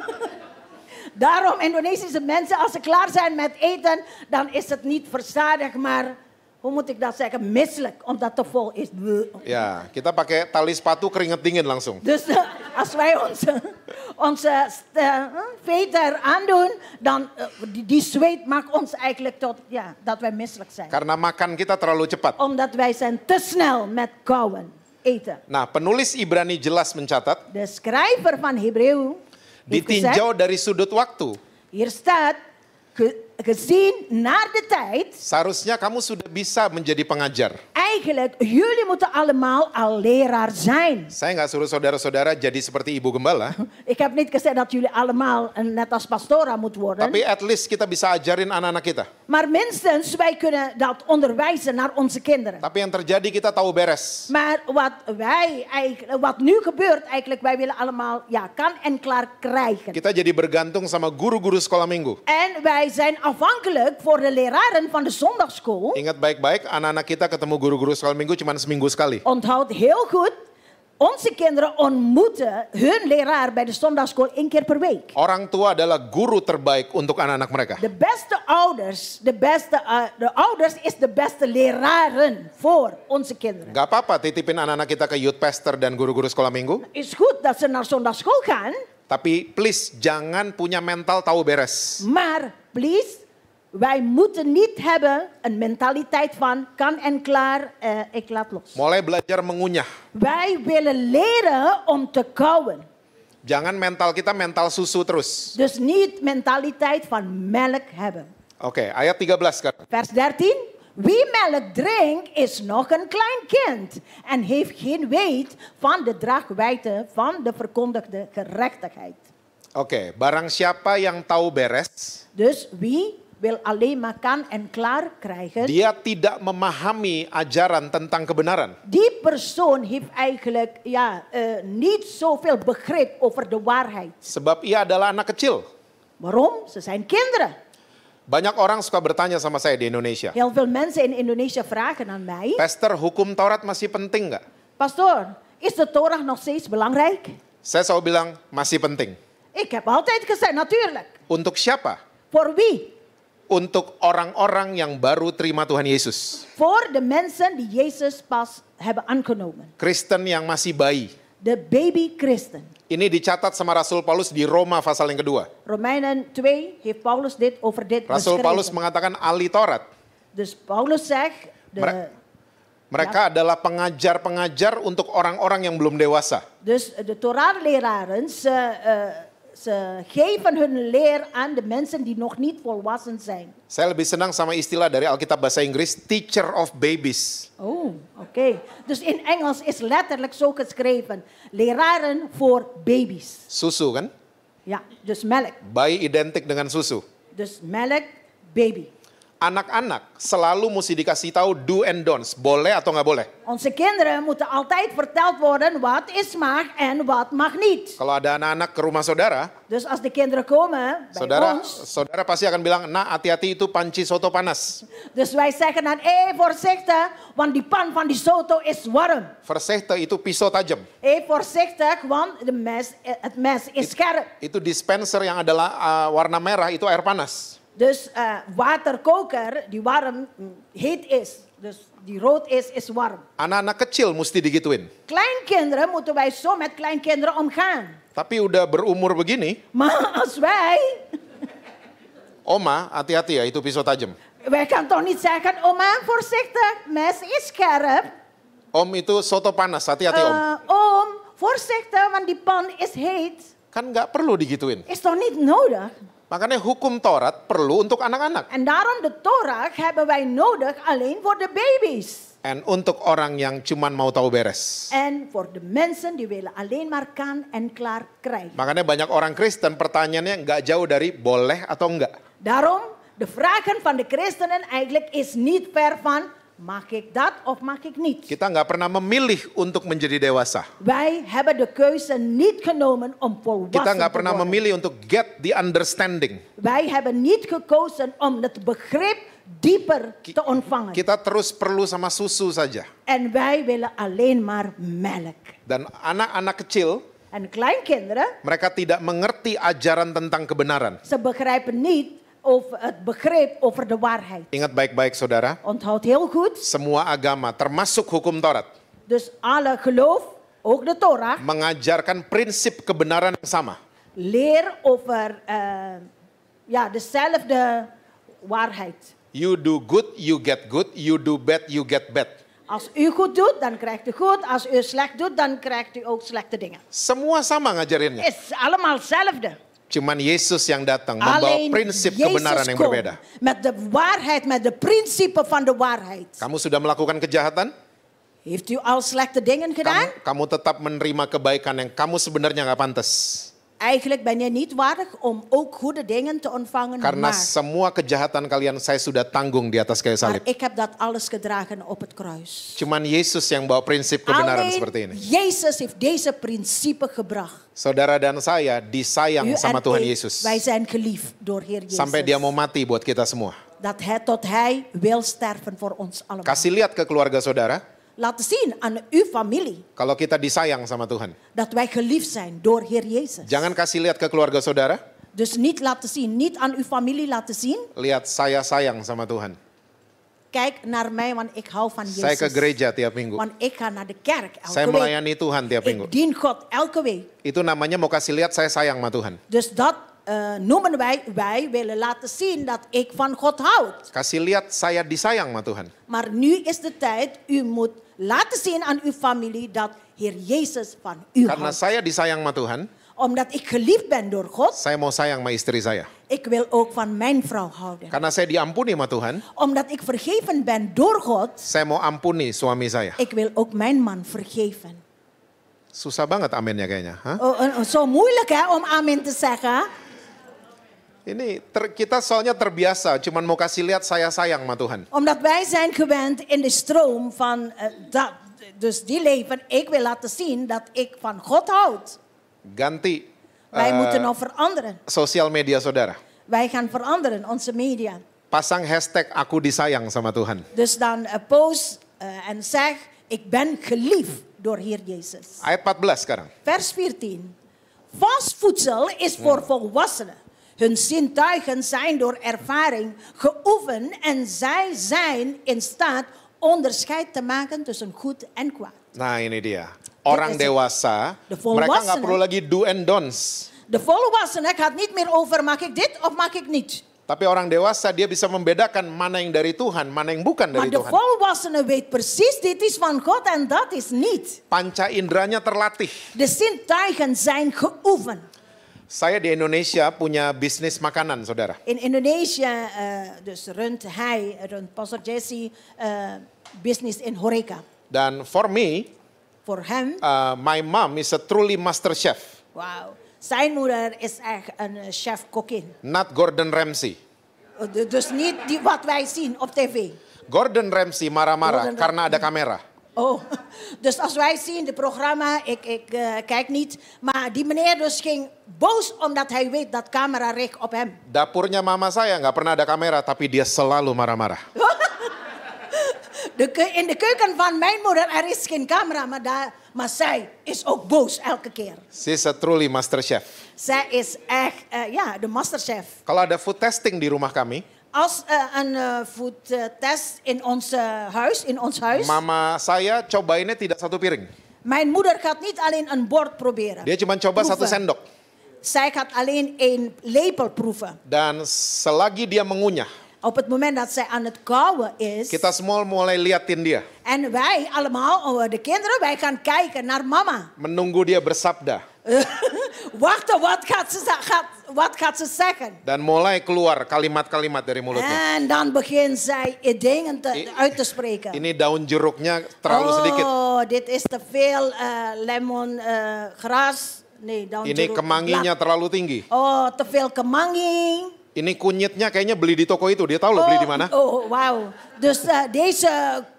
Daarom Indonesische mensen, als ze klaar zijn met eten, dan is het niet verzadigd, maar hoe moet ik dat zeggen, misselijk, omdat het te vol is. Ya, kita pakai tali sepatu keringet dingin langsung. Dus uh, als wij onze, onze uh, veter aandoen, dan uh, die, die zweet maakt ons eigenlijk tot, ja, dat wij misselijk zijn. Karena makan kita terlalu cepat. Omdat wij zijn te snel met kauwen, eten. Nah, penulis Ibrani jelas mencatat, De schrijver van Hebreeën heeft gezegd, ditinjau dari sudut waktu. hier staat, ge- gezien naar de tijd, Seharusnya kamu sudah bisa menjadi pengajar. eigenlijk, jullie moeten allemaal al leraar zijn. Saya nggak suruh saudara-saudara jadi seperti ibu gembala, Ik heb niet gezegd dat jullie allemaal eh, net als pastora moeten worden. tapi at least kita bisa ajarin anak-anak kita. Maar minstens, wij kunnen dat onderwijzen naar onze kinderen. Tapi yang terjadi kita tahu beres. Maar wat wij eigenlijk, wat nu gebeurt eigenlijk, wij willen allemaal, ja, kan en klaar krijgen. Kita jadi bergantung sama guru-guru sekolah minggu. En wij zijn afhankelijk voor de leraren van de zondagschool. Ingat baik-baik, anak-anak kita ketemu guru-guru sekolah minggu cuma seminggu sekali. Onthoud heel goed, onze kinderen ontmoeten hun leraar bij de zondagschool één keer per week. Orang tua adalah guru terbaik untuk anak-anak mereka. De beste ouders, de beste, uh, de ouders is de beste leraren voor onze kinderen. Gak apa-apa titipin anak-anak kita ke youth pastor dan guru-guru sekolah minggu. Is goed dat ze naar zondagschool gaan, Tapi please jangan punya mental tahu beres. maar please, wij moeten niet hebben een mentaliteit van kan en klaar, uh, ik laat los. Mulai belajar mengunyah. Wij willen leren om te kauwen. Jangan mental kita mental susu terus. Dus niet mentaliteit van melk hebben. Oke, ayat tiga belas sekarang. Vers dertien. Wie melk drinkt is nog een klein kind en heeft geen weet van de draagwijdte van de verkondigde gerechtigheid. Oke, barang siapa yang tahu beres, Dus wie wil alleen maar kan en klaar krijgen, dia tidak memahami ajaran tentang kebenaran. die persoon heeft eigenlijk ja, uh, niet zoveel begrip over de waarheid. Sebab ia adalah anak kecil. Waarom? Ze zijn kinderen. Banyak orang suka bertanya sama saya di Indonesia. Heel veel mensen in Indonesië vragen aan mij, Pastor, hukum Taurat masih penting nggak? Pastor, is de Torah nog steeds belangrijk? Saya selalu bilang masih penting. Ik heb altijd gezegd, natuurlijk. Untuk siapa? Voor wie? Untuk orang-orang yang baru terima Tuhan Yesus. Voor de mensen die Jezus pas hebben aangenomen. Kristen yang masih bayi. De baby christen. Ini dicatat sama Rasul Paulus di Roma pasal yang kedua. Romeinen twee heeft Paulus dit over dit Rasul beschreven. Paulus mengatakan ahli Taurat. Dus Paulus zegt, de, Mere- Mereka adalah pengajar-pengajar untuk orang-orang yang belum dewasa. dus de Torah-leraren, ze, uh, ze geven hun leer aan de mensen die nog niet volwassen zijn. Saya lebih senang sama istilah dari Alkitab bahasa Inggris, teacher of babies. Oh, oké. Okay. Dus in Engels is letterlijk zo geschreven, leraren voor baby's. Susu kan? Ja, dus melk. Bayi identik dengan susu. Dus melk, baby. Anak-anak selalu mesti dikasih tahu do and don'ts. Boleh atau nggak boleh. Onze kinderen moeten altijd verteld worden wat is mag en wat mag niet. Kalau ada anak-anak ke rumah saudara, Dus als de kinderen komen bij saudara, ons, saudara pasti akan bilang, nah hati-hati itu panci soto panas. dus wij zeggen dan, hé voorzichtig, want die pan van die soto is warm. Verzegte itu pisau tajam. Hé voorzichtig, want de mes, het mes is scherp. Itu dispenser yang adalah uh, warna merah itu air panas. Dus uh, waterkoker die warm, mm, heet is, dus die rood is, is warm. Anak-anak kecil mesti digituin. Kleinkinderen moeten wij zo met kleinkinderen omgaan. Tapi udah berumur begini, Maar als wij, oma hati-hati ya itu pisau tajam. wij kan toch niet zeggen, oma voorzichtig, mes is scherp. Om itu soto panas, hati-hati om. Uh, om, voorzichtig, want die pan is heet. Kan nggak perlu digituin. Is toch niet nodig? Makanya hukum Taurat perlu untuk anak-anak. En daarom de Torah hebben wij nodig alleen voor de baby's. En untuk orang yang cuman mau tahu beres. En voor de mensen die willen alleen maar kan en klaar krijgen. Makanya banyak orang Kristen pertanyaannya nggak jauh dari boleh atau enggak. Daarom, de vragen van de christenen eigenlijk is niet ver van, mag ik dat of mag ik niet? Kita nggak pernah memilih untuk menjadi dewasa. Wij hebben de keuze niet genomen om volwassen Kita nggak te pernah worden. memilih untuk get the understanding. Wij hebben niet gekozen om het begrip dieper te ontvangen. Kita terus perlu sama susu saja. En wij willen alleen maar melk. Dan anak-anak kecil, En kleinkinderen, mereka tidak mengerti ajaran tentang kebenaran. ze begrijpen niet over het begrip over de waarheid. Ingat baik-baik saudara, Onthoud heel goed. semua agama termasuk hukum Taurat Dus alle geloof, ook de Torah, mengajarkan prinsip kebenaran yang sama. leer over uh, ja, dezelfde waarheid. You do good, you get good. You do bad, you get bad. Als u goed doet, dan krijgt u goed. Als u slecht doet, dan krijgt u ook slechte dingen. Semua sama ngajarinnya. Het is allemaal hetzelfde. Cuman Yesus yang datang membawa Alleen prinsip kebenaran Jezus yang komt berbeda. met de waarheid, met de principe van de waarheid. Kamu sudah melakukan kejahatan? Heeft u al slechte dingen gedaan? Kamu, kamu tetap menerima kebaikan yang kamu sebenarnya nggak pantas. Eigenlijk ben je niet waardig om ook goede dingen te ontvangen. Karena Maar, semua kejahatan kalian saya sudah tanggung di atas kayu maar salib. ik heb dat alles gedragen op het kruis. Cuman Yesus yang bawa prinsip kebenaran Alleen seperti ini. Jezus heeft deze principe gebracht. Saudara dan saya disayang U sama en Tuhan ik, Yesus. wij zijn geliefd door Heer Jezus. Sampai dia mau mati buat kita semua. Dat hij, tot hij wil sterven voor ons allemaal. Kasih lihat ke keluarga saudara. Laten zien aan uw familie Kalau kita disayang sama Tuhan. dat wij geliefd zijn door Heer Jezus. Jangan kasih lihat ke keluarga saudara. Dus niet laten zien, niet aan uw familie laten zien. Lihat saya sayang sama Tuhan. Kijk naar mij, want ik hou van Jezus. Saya ke gereja tiap minggu. Want ik ga naar de kerk elke Saya week. melayani Tuhan tiap minggu. Ik dien God elke week. Itu namanya mau kasih lihat saya sayang sama Tuhan. Dus dat uh, noemen wij, wij willen laten zien dat ik van God houd. Kasih lihat saya disayang sama Tuhan. Maar nu is de tijd, u moet laten zien aan uw familie dat Heer Jezus van u Karena houdt. saya disayang sama Tuhan, Omdat ik geliefd ben door God, saya mau sayang sama istri saya. ik wil ook van mijn vrouw houden. Karena saya diampuni sama Tuhan, Omdat ik vergeven ben door God, saya mau ampuni suami saya. ik wil ook mijn man vergeven. Susah banget amennya kayaknya. Hah? Oh, oh, zo moeilijk hè, om amen te zeggen. Ini ter- kita soalnya terbiasa, cuman mau kasih lihat saya sayang sama Tuhan. Omdat wij zijn gewend in de stroom van uh, dat. Dus die leven, ik wil laten zien dat ik van God houd. Ganti Wij eh, moeten nog veranderen. sosial media saudara. Wij gaan veranderen, onze media. Pasang hashtag aku disayang sama Tuhan. Dus dan uh, post uh, en zeg, ik ben geliefd door Heer Jezus. Ayat empat belas sekarang. Vers veertien. Vast voedsel is voor volwassenen. Hun zintuigen zijn door ervaring geoefend en zij zijn in staat onderscheid te maken tussen goed en kwaad. Nah ini dia. Orang Dit is het. dewasa, De mereka nggak volwassenen. perlu lagi do and don'ts. De volwassene gaat niet meer over mag ik dit of mag ik niet. Tapi orang dewasa dia bisa membedakan mana yang dari Tuhan, mana yang bukan Maar dari de Tuhan. volwassene weet precies dit is van God en dat is niet. Panca inderanya terlatih. De zintuigen zijn geoefend. Saya di Indonesia punya bisnis makanan, saudara. In Indonesië, uh, dus runt hij, runt Pastor Jesse, uh, business in horeca. Dan for me, Voor hem, uh, my mom is a truly master chef. wauw. Zijn moeder is echt een uh, chef-kokkin. Not Gordon Ramsay. Uh, du- dus niet die, wat wij zien op tv. Gordon Ramsay marah-marah Gordon karena ada kamera. Oh, dus als wij zien het programma, ik, ik uh, kijk niet. Maar die meneer dus ging boos omdat hij weet dat camera richt op hem. Dapurnya mama saya nggak pernah ada kamera, tapi dia selalu marah-marah. De, keu- in de keuken van mijn moeder, er is geen camera, maar, daar, maar zij is ook boos elke keer. She's a truly master chef. Zij is echt, uh, ja, de masterchef. Kalau ada food testing di rumah kami, Als uh, een uh, food uh, test in ons uh, huis, in ons huis. mama saya cobainnya tidak satu piring. Mijn moeder gaat niet alleen een bord proberen. Dia cuma coba satu Proeven. sendok. Zij gaat alleen één lepel proeven. Dan selagi dia mengunyah, Op het moment dat zij aan het kauwen is. kita semua mulai liatin dia. En wij allemaal, oh, de kinderen, wij gaan kijken naar mama. Menunggu dia bersabda. Wachten, wat gaat ze, za- gaat, wat gaat ze zeggen? Dan mulai keluar kalimat-kalimat dari mulutnya. En dan begint zij dingen te, I- uit te spreken. Ini daun jeruknya terlalu sedikit. Oh, dit is te veel uh, lemon uh, gras. Nee, daun Ini jeruk kemanginya blad. terlalu tinggi. Oh, te veel kemangi. Ini kunyitnya kayaknya beli di toko itu. Dia tahu loh beli di mana. Oh, wauw. Dus uh, deze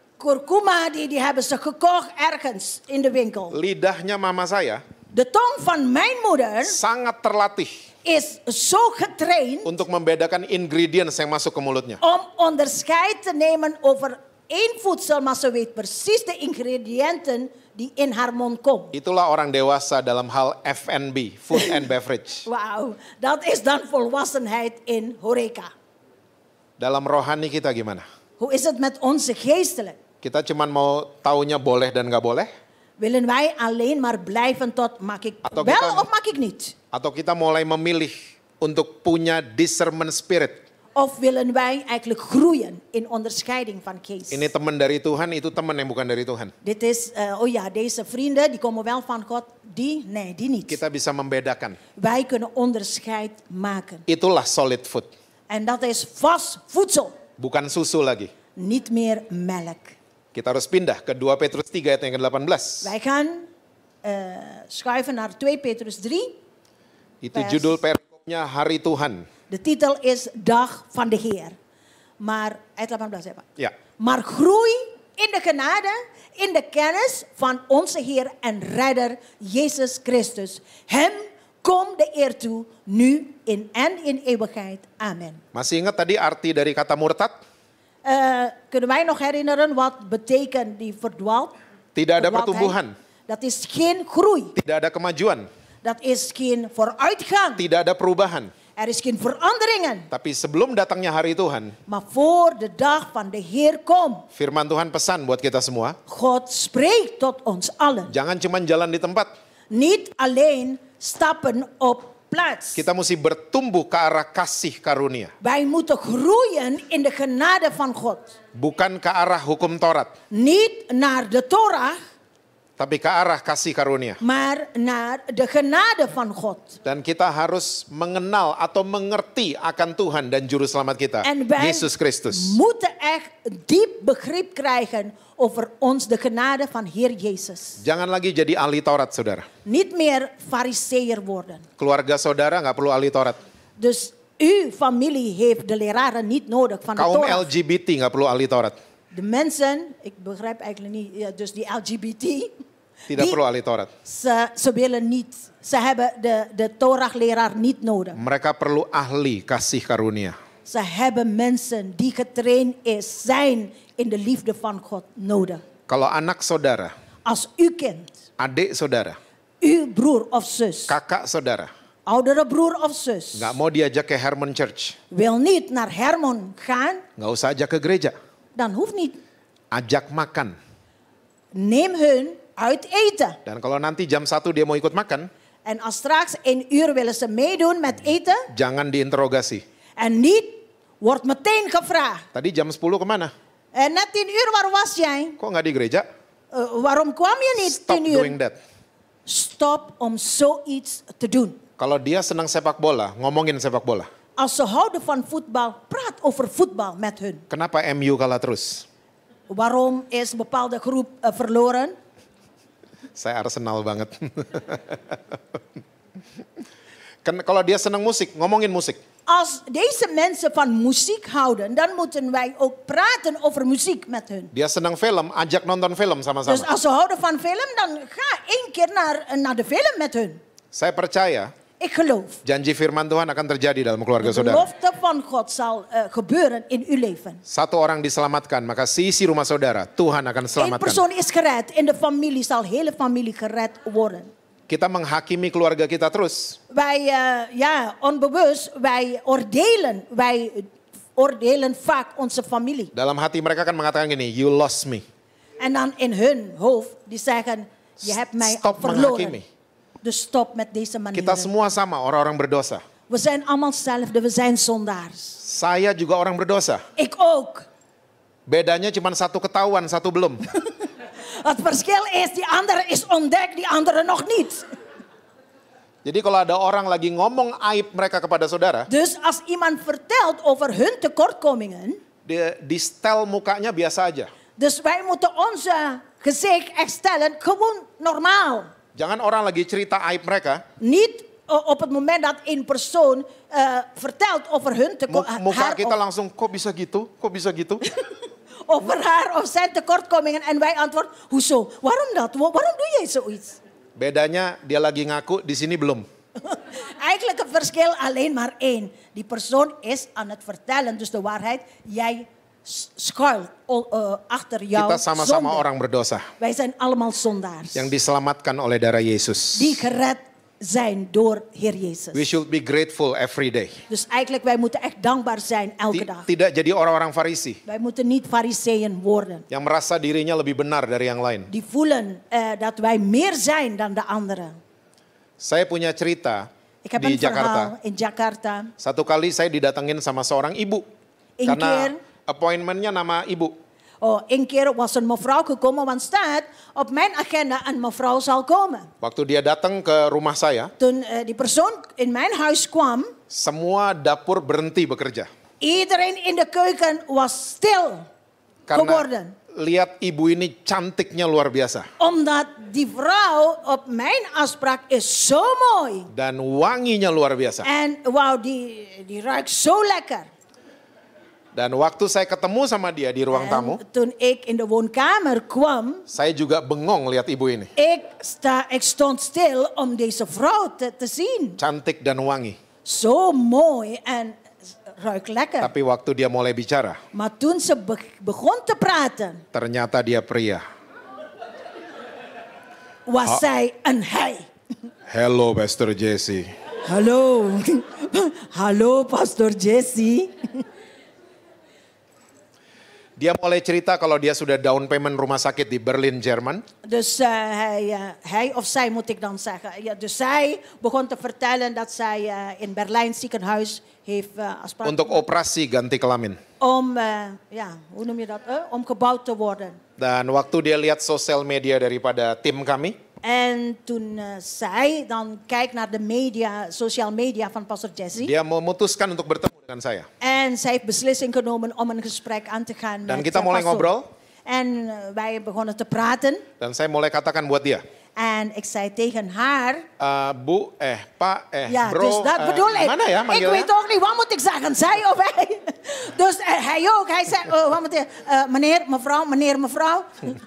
kurkuma die, die hebben ze gekocht ergens in de winkel. Lidahnya mama saya De tong van mijn moeder sangat terlatih is zo getraind untuk membedakan ingredients yang masuk ke mulutnya. om onderscheid te nemen over één voedsel, maar ze weet precies de ingrediënten die in haar mond komen. Itulah orang dewasa dalam hal F and B, food and beverage. Wauw, dat is dan volwassenheid in horeca. Dalam rohani kita gimana? Hoe is het met onze geestelijk? Kita cuman mau taunya boleh dan gak boleh? Willen wij alleen maar blijven tot mag ik Atau wel kita- of mag ik niet? Atau kita mulai memilih untuk punya discernment spirit? Of willen wij eigenlijk groeien in onderscheiding van geest? Ini teman dari Tuhan, itu teman yang bukan dari Tuhan. Dit is, uh, oh ja, deze vrienden die komen wel van God, die, nee, die niet. Kita bisa membedakan. Wij kunnen onderscheid maken. Itulah solid food. En dat is vast voedsel, Bukan susu lagi. niet meer melk. Kita harus pindah ke dua Petrus tiga ayat yang ke delapan belas. Wij gaan uh, schuiven naar twee Petrus drie. Itu Vers. judul perikopnya Hari Tuhan. De titel is Dag van de Heer. Maar, ayat delapan belas ya Pak. Ya. Maar groei in de genade, in de kennis van onze Heer en Redder Jezus Christus. Hem komt de eer toe, nu in en in eeuwigheid. Amen. Masih ingat tadi arti dari kata murtad? Uh, kunnen wij nog herinneren wat betekent die verdwaald? Tidak ada verdwaaldheid? pertumbuhan. Dat is geen groei. Tidak ada kemajuan. Dat is geen vooruitgang. Tidak ada perubahan. Er is geen veranderingen. Tapi sebelum datangnya hari Tuhan, Maar voor de dag van de Heer komt, firman Tuhan pesan buat kita semua. God spreekt tot ons allen. Jangan cuma jalan di tempat. Niet alleen stappen op plaats. Kita mesti bertumbuh ke arah kasih karunia. Wij moeten groeien in de genade van God. Bukan ke arah hukum Taurat. Niet naar de Torah, Tapi ke arah kasih karunia. maar naar de genade van God. Dan kita harus mengenal atau mengerti akan Tuhan dan Juru Selamat kita, En wij Yesus Kristus. moeten echt diep begrip krijgen over ons de genade van Heer Jezus. Jangan lagi jadi ahli Taurat, saudara. Niet meer fariseer worden. Keluarga saudara nggak perlu ahli Taurat. Dus uw familie heeft de leraren niet nodig van de Kaum Torah. L G B T nggak perlu ahli Taurat. De mensen, ik begrijp eigenlijk niet, ja, dus die L G B T, Tidak die, perlu ahli Taurat. ze, ze willen niet, ze hebben de, de Torah-leraar niet nodig. Mereka perlu ahli kasih karunia. Ze hebben mensen die getraind is, zijn in de liefde van God nodig. Kalau anak saudara, Als uw kind, adik saudara, uw broer of zus, kakak saudara, oudere broer of zus, nggak mau diajak ke Hermon Church, wil niet naar Hermon gaan, nggak usah ajak ke gereja. dan hoeft niet. Ajak makan. Neem hun uit eten. Dan kalau nanti jam satu dia mau ikut makan, En als straks één uur willen ze meedoen met eten, jangan diinterogasi. en niet wordt meteen gevraagd. Tadi jam sepuluh kemana? En net tien uur, waar was jij? Kok nggak di gereja? Uh, waarom kwam je niet Stop tien uur? doing that. Stop om zoiets te doen. Kalau dia senang sepak bola, ngomongin sepak bola. Als ze houden van voetbal, praat over voetbal met hun. Kenapa M U kalah terus? Waarom is een bepaalde groep uh, verloren? Saya Arsenal banget. Ken- Kalau dia senang musik, ngomongin musik. Als deze mensen van muziek houden, dan moeten wij ook praten over muziek met hun. Dia senang film, ajak nonton film Dus sama-sama. als ze houden van film, dan ga één keer naar, naar de film met hun. Saya percaya Ik geloof. janji firman Tuhan akan terjadi dalam keluarga De saudara. belofte van God zal uh, gebeuren in uw leven. Satu orang diselamatkan, maka seisi rumah saudara Tuhan akan Eén selamatkan. persoon is gered. In de familie zal hele familie gered worden. Kita menghakimi keluarga kita terus. Wij, uh, ja, onbewust, wij oordelen. Wij oordelen vaak onze familie. Dalam hati mereka kan mengatakan gini, you lost me. En dan in hun hoofd, die zeggen, je hebt mij al Stop verloren. menghakimi. Dus stop met deze manier. Kita semua sama, orang-orang berdosa. We zijn allemaal hetzelfde, we zijn zondaars. Saya juga orang berdosa. Ik ook. Bedanya cuma satu ketahuan, satu belum. Het verschil is, die andere is ontdekt, die andere nog niet. Jadi kalau ada orang lagi ngomong aib mereka kepada saudara, Dus als iemand vertelt over hun tekortkomingen, di, di stel mukanya biasa aja. dus wij moeten onze gezicht echt stellen gewoon normaal. Jangan orang lagi cerita aib mereka, Niet uh, op het moment dat een persoon uh, vertelt over hun mu- tekortkomingen, muka kita langsung kok bisa gitu, kok bisa gitu. over haar of zijn tekortkomingen en wij antwoorden, hoezo? Waarom dat? Wa- Waarom doe jij zoiets? Bedanya dia lagi ngaku, di sini belum. Eigenlijk het verschil alleen maar één. Die persoon is aan het vertellen, dus de waarheid. Jij s- schuilt o- uh, achter jouw Kita sama-sama zonde. orang berdosa Wij zijn allemaal zondaars. yang diselamatkan oleh darah Yesus. Die gered zijn door Heer Jezus. We should be grateful every day. Dus eigenlijk wij moeten echt dankbaar zijn elke Ti- dag. Tidak jadi orang-orang Farisi Wij moeten niet fariseeën worden. yang merasa dirinya lebih benar dari yang lain. Die voelen uh, dat wij meer zijn dan de anderen. Saya punya cerita Ik heb di een verhaal Jakarta. in Jakarta. Satu kali saya didatengin sama seorang ibu. Eén Karena keer, appointmentnya nama ibu. oh, één keer was een mevrouw gekomen, want staat op mijn agenda een mevrouw zal komen. Waktu dia datang ke rumah saya, Toen uh, die persoon in mijn huis kwam, semua dapur berhenti bekerja. iedereen in de keuken was stil Karena geworden. lihat ibu ini cantiknya luar biasa. Omdat die vrouw op mijn afspraak is zo mooi. Dan wanginya luar biasa. En wauw, die, die ruikt zo lekker. Dan waktu saya ketemu sama dia di ruang tamu, En toen ik in de woonkamer kwam, saya juga bengong lihat ibu ini. ik, sta, ik stond stil om deze vrouw te, te zien. Cantik dan wangi. Zo mooi en ruikt lekker. Tapi waktu dia mulai bicara, Maar toen ze be- begon te praten, ternyata dia pria. was Ah. zij een hij. Hello Pastor Jesse. Hallo, hallo Pastor Jesse. Dia mulai cerita kalau dia sudah down payment rumah sakit di Berlin, Jerman. Dus uh, hij, uh, hij of zij moet ik dan zeggen. Ja, dus zij begon te vertellen dat zij uh, in Berlijn ziekenhuis heeft uh, afspraak Untuk operasi ganti kelamin. om, uh, ja, hoe noem je dat? Uh, om gebouwd te worden. Dan waktu dia lihat sosial media daripada tim kami, En toen uh, zij dan kijkt naar de media, social media van Pastor Jesse. dia memutuskan untuk bertemu dengan saya. En zij heeft beslissing genomen om een gesprek aan te gaan Dan met kita uh, mulai Pastor. ngobrol. En uh, wij begonnen te praten. Dan saya mulai katakan buat dia, En ik zei tegen haar. "Eh, Bu, eh Pak, eh Ja, Bro, dus dat eh, bedoel ik. gimana ya Ik manggilnya?" weet ook niet, wat moet ik zeggen? Zij of hij? Dus uh, hij ook. Hij zei, uh, wat moet ik, uh, meneer, mevrouw, meneer, mevrouw.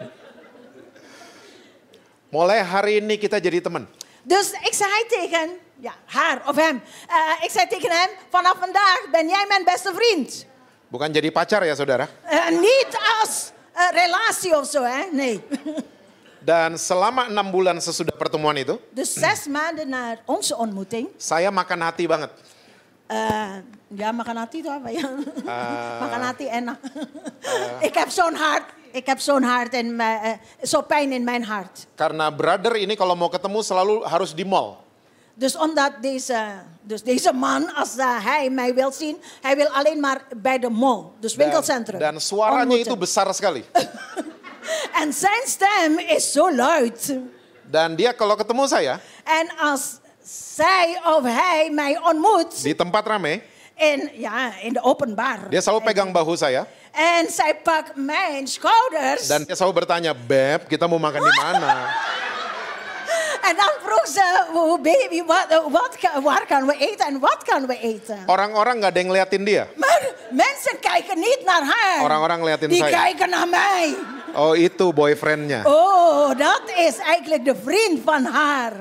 Mulai hari ini kita jadi teman. Dus ik zei tegen ja, haar of hem. Uh, ik zei tegen hem, vanaf vandaag ben jij mijn beste vriend. Bukan jadi pacar ya saudara. Uh, niet als uh, relatie of zo, hè? Nee. Dan selama enam bulan sesudah pertemuan itu, Dus zes maanden na onze ontmoeting. saya makan hati banget. Uh, ja, makan hati itu apa ya? Uh, makan hati enak. ik heb zo'n hart. Ik heb zo'n hart en uh, zo'n pijn in mijn hart. Karena brother ini kalau mau ketemu selalu harus di mall. Dus omdat deze, dus deze man, als uh, hij mij wil zien, hij wil alleen maar bij de mall, dus winkelcentrum. Dan, dan suaranya ontmoeten. itu besar sekali. En zijn stem is zo luid. Dan dia kalau ketemu saya En als zij of hij mij ontmoet, di tempat rame, in, ja, in de openbaar. dia selalu pegang bahu saya. En zij pakt mijn schouders. Dan dia selalu bertanya, "Beb, kita mau makan di mana?" En dan vroeg ze, oh, baby, wat, wat, waar kan we eten en wat kan we eten? Orang-orang nggak ada yang ngeliatin dia. Maar mensen kijken niet naar haar. Orang-orang ngeliatin Die saya. kijken naar mij. Oh itu boyfriendnya. Oh, dat is eigenlijk de vriend van haar.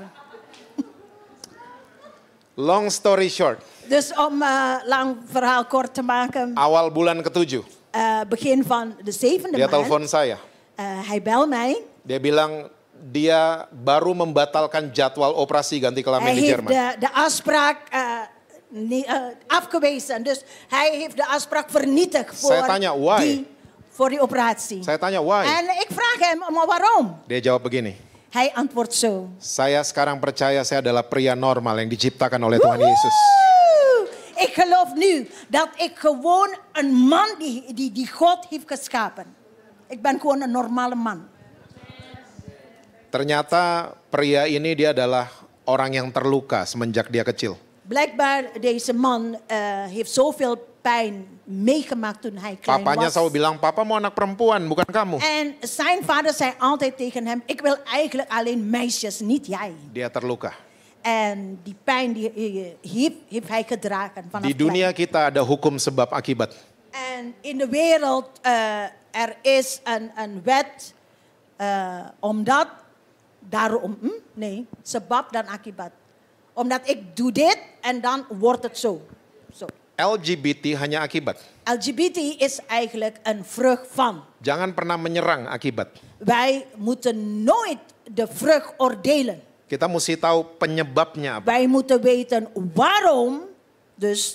Long story short, Dus om uh, lang verhaal kort te maken. awal bulan ketujuh, Uh, begin van de zevende dia maand. telepon saya. Uh, hij bel mij. Dia bilang dia baru membatalkan jadwal operasi ganti kelamin Hij di heeft Jerman. de, de afspraak uh, niet, uh, afgewezen. Dus hij heeft de afspraak vernietigd voor, Saya tanya, why? die, voor die operatie. Saya tanya why? En ik vraag hem, maar waarom? Dia jawab begini, Hij antwoordt zo. saya sekarang percaya saya adalah pria normal yang diciptakan oleh Tuhan Yesus. Woehoe! Ik geloof nu dat ik gewoon een man die, die, die God heeft geschapen. Ik ben gewoon een normale man. Ternyata pria ini dia adalah orang yang terluka semenjak dia kecil. Blijkbaar, deze man uh, heeft zoveel pijn meegemaakt toen hij klein Papanya was. selalu bilang, papa mau anak perempuan, bukan kamu. En zijn vader zei altijd tegen hem, ik wil eigenlijk alleen meisjes, niet jij. Dia terluka. En die pijn die uh, heeft, heeft hij gedragen vanaf Di dunia klein. kita ada hukum sebab akibat. En in de wereld, uh, er is een, een wet, uh, omdat, daarom, hm? nee, sebab dan akibat. Omdat ik doe dit en dan wordt het zo. zo. L G B T hanya akibat. L G B T is eigenlijk een vrucht van. Jangan pernah menyerang akibat. Wij moeten nooit de vrucht oordelen. Kita mesti tahu penyebabnya apa. Wij moeten weten waarom, dus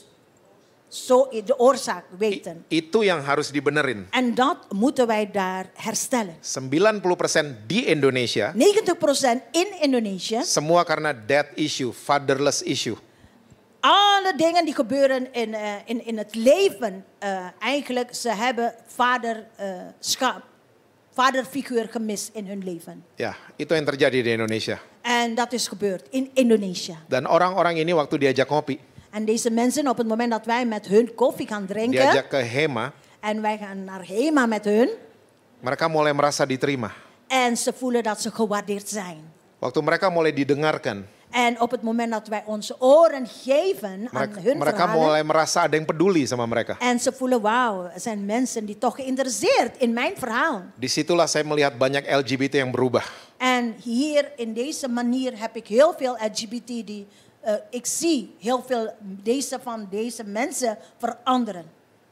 zo de oorzaak weten. I- itu yang harus dibenerin. En dat moeten wij daar herstellen. sembilan puluh persen di Indonesia, negentig procent in Indonesië, semua karena death issue, fatherless issue. alle dingen die gebeuren in, uh, in, in het leven, uh, eigenlijk, ze hebben vaderschap, vaderfiguur gemist in hun leven. Ya, itu yang terjadi di Indonesia. En dat is gebeurd in Indonesië. Dan orang-orang ini waktu diajak ngopi, En deze mensen, op het moment dat wij met hun koffie gaan drinken, diajak ke Hema, en wij gaan naar Hema met hun, mereka mulai merasa diterima. en ze voelen dat ze gewaardeerd zijn. Waktu mereka mulai didengarkan, En op het moment dat wij onze oren geven aan mereka, hun mereka verhalen, mulai merasa ada yang peduli sama mereka. en ze voelen, wauw, er zijn mensen die toch geïnteresseerd in mijn verhaal. Disitulah saya melihat banyak L G B T yang berubah. En hier in deze manier heb ik heel veel L G B T die, uh, ik zie heel veel deze van deze mensen veranderen.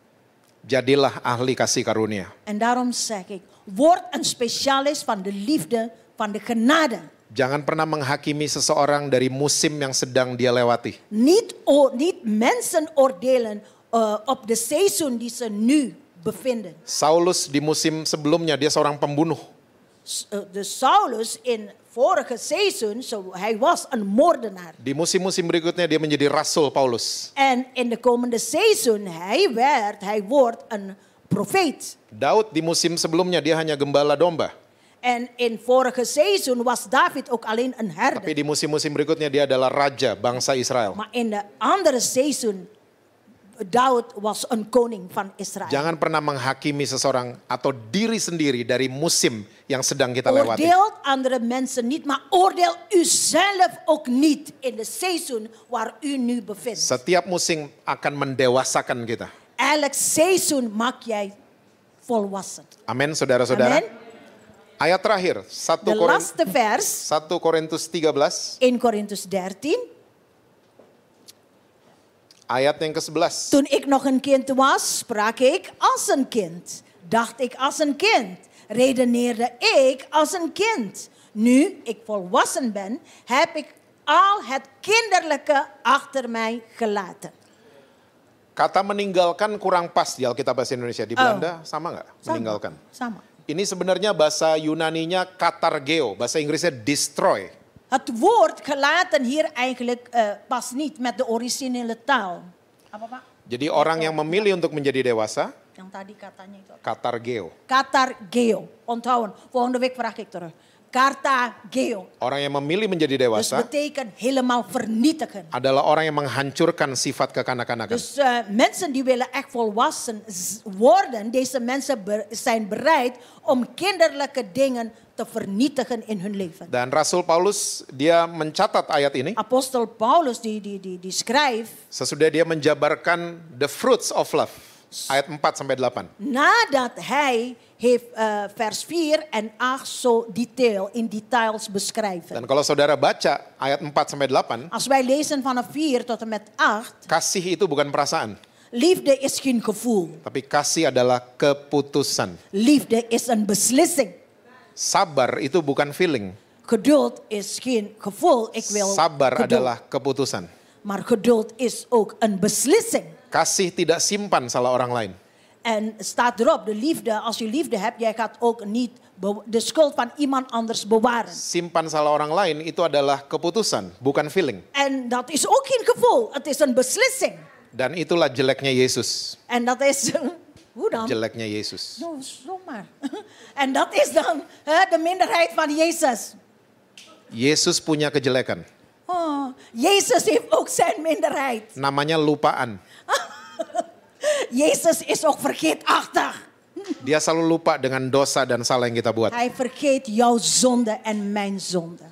Jadilah ahli kasih karunia. En daarom zeg ik, word een specialist van de liefde, van de genade. Jangan pernah menghakimi seseorang dari musim yang sedang dia lewati. Niet, o, niet mensen oordelen uh, op de seizoen die ze nu bevinden. Saulus di musim sebelumnya dia seorang pembunuh. S- uh, de Saulus in vorige seizoen, so, hij was een moordenaar. Di musim-musim berikutnya dia menjadi rasul Paulus. En in de komende seizoen, hij werd, hij wordt een profeet. Daud di musim sebelumnya dia hanya gembala domba. En in vorige seizoen was David ook alleen een Tapi herder. di musim-musim berikutnya dia adalah raja bangsa Israel. Maar in de andere seizoen, Daud was een koning van Israël. Jangan pernah menghakimi seseorang atau diri sendiri dari musim yang sedang kita lewati. Oordeelt andere mensen niet, maar oordeel uzelf ook niet in de seizoen waar u nu bevindt. Setiap musim akan mendewasakan kita. Elk seizoen maak jij volwassen. Amin, saudara-saudara. Amen. Ayat terakhir, satu De Korin- laatste vers, satu Korintus tiga belas, één Korintus dertien. ayat yang ke-sebelas. Toen ik nog een kind was, sprak ik als een kind. Dacht ik als een kind. Redeneerde ik als een kind. Nu ik volwassen ben, heb ik al het kinderlijke achter mij gelaten. Kata meninggalkan kurang pas di Alkitab bahasa Indonesia. Di Oh. Belanda sama nggak? Sama, Meninggalkan. sama. Ini sebenarnya bahasa Yunaninya katargeo, bahasa Inggrisnya destroy. Het woord gelaten hier eigenlijk uh, past niet met de originele taal. Apa Pak? Jadi orang yang memilih untuk menjadi dewasa, Yang tadi katanya itu. katargeo. Katargeo. Onthouden. Volgende week vraag ik terug. Kartageo. Orang yang memilih menjadi Dus dewasa betekent helemaal vernietigen. adalah orang yang menghancurkan sifat kekanak-kanakan. Dus uh, mensen die willen echt volwassen z- worden, deze mensen be- zijn bereid om kinderlijke dingen te vernietigen in hun leven. Dan Rasul Paulus dia mencatat ayat ini Apostel Paulus die, die, die, die schrijft, sesudah dia menjabarkan the fruits of love. Ayat empat sampai delapan. nadat hij heeft uh, vers vier en acht zo detail, in details beschrijven. Dan kalau saudara baca ayat empat sampai delapan, Als wij lezen vanaf vier tot en met acht, kasih itu bukan perasaan, liefde is geen gevoel. tapi kasih adalah keputusan. Liefde is een beslissing. Sabar itu bukan feeling, Geduld is geen gevoel. Ik wil sabar geduld. adalah keputusan. Maar geduld is ook een beslissing. Kasih tidak simpan salah orang lain. En staat erop, de liefde, als je liefde hebt, jij gaat ook niet be- de schuld van iemand anders bewaren. Simpan salah orang lain itu adalah keputusan, bukan feeling. En dat is ook geen gevoel, het is een beslissing. Dan itulah jeleknya Yesus. En dat is, hoe dan? Jeleknya Yesus. Zo, zomaar. En dat is dan hè, de minderheid van Jezus. Yesus punya kejelekan. Oh, Jezus heeft ook zijn minderheid. Namanya lupaan. Jezus is ook vergeetachtig. Dia selalu lupa dengan dosa dan salah yang kita buat. Hij vergeet jouw zonde en mijn zonde.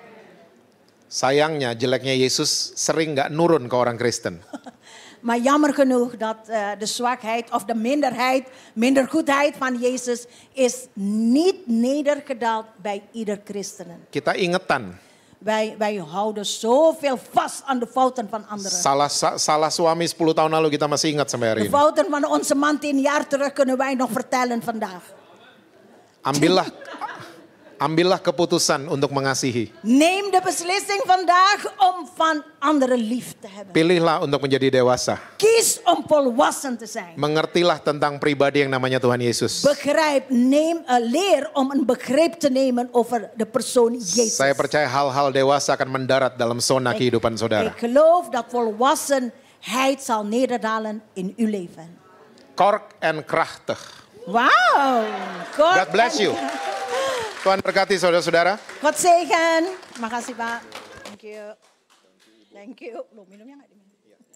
Sayangnya jeleknya Yesus sering nggak nurun ke orang Kristen. Maar jammer genoeg dat uh, de zwakheid of de minderheid, mindergoedheid van Jezus is niet nedergedaald bij ieder christenen. Kita ingetan. Wij, wij houden zoveel vast aan de fouten van anderen. Salah sa, salah suami sepuluh tahun lalu kita masih ingat sampai hari De ini. fouten van onze man tien jaar terug kunnen wij nog vertellen vandaag. Ambillah ambillah keputusan untuk mengasihi. Neem de beslissing vandaag om van anderen lief te hebben. Pilihlah untuk menjadi dewasa. Kies om volwassen te zijn. Mengertilah tentang pribadi yang namanya Tuhan Yesus. Begrijp, neem, uh, leer om een begrip te nemen over de persoon Jezus. Saya percaya hal-hal dewasa akan mendarat dalam zona kehidupan saudara. Ik geloof dat volwassenheid zal nederdalen in uw leven. Kork en krachtig. Wauw. God bless you. Tuhan berkati saudara-saudara. God zegen. Makasih Pak. Thank you. Thank you. Loh, minumnya nggak diminum?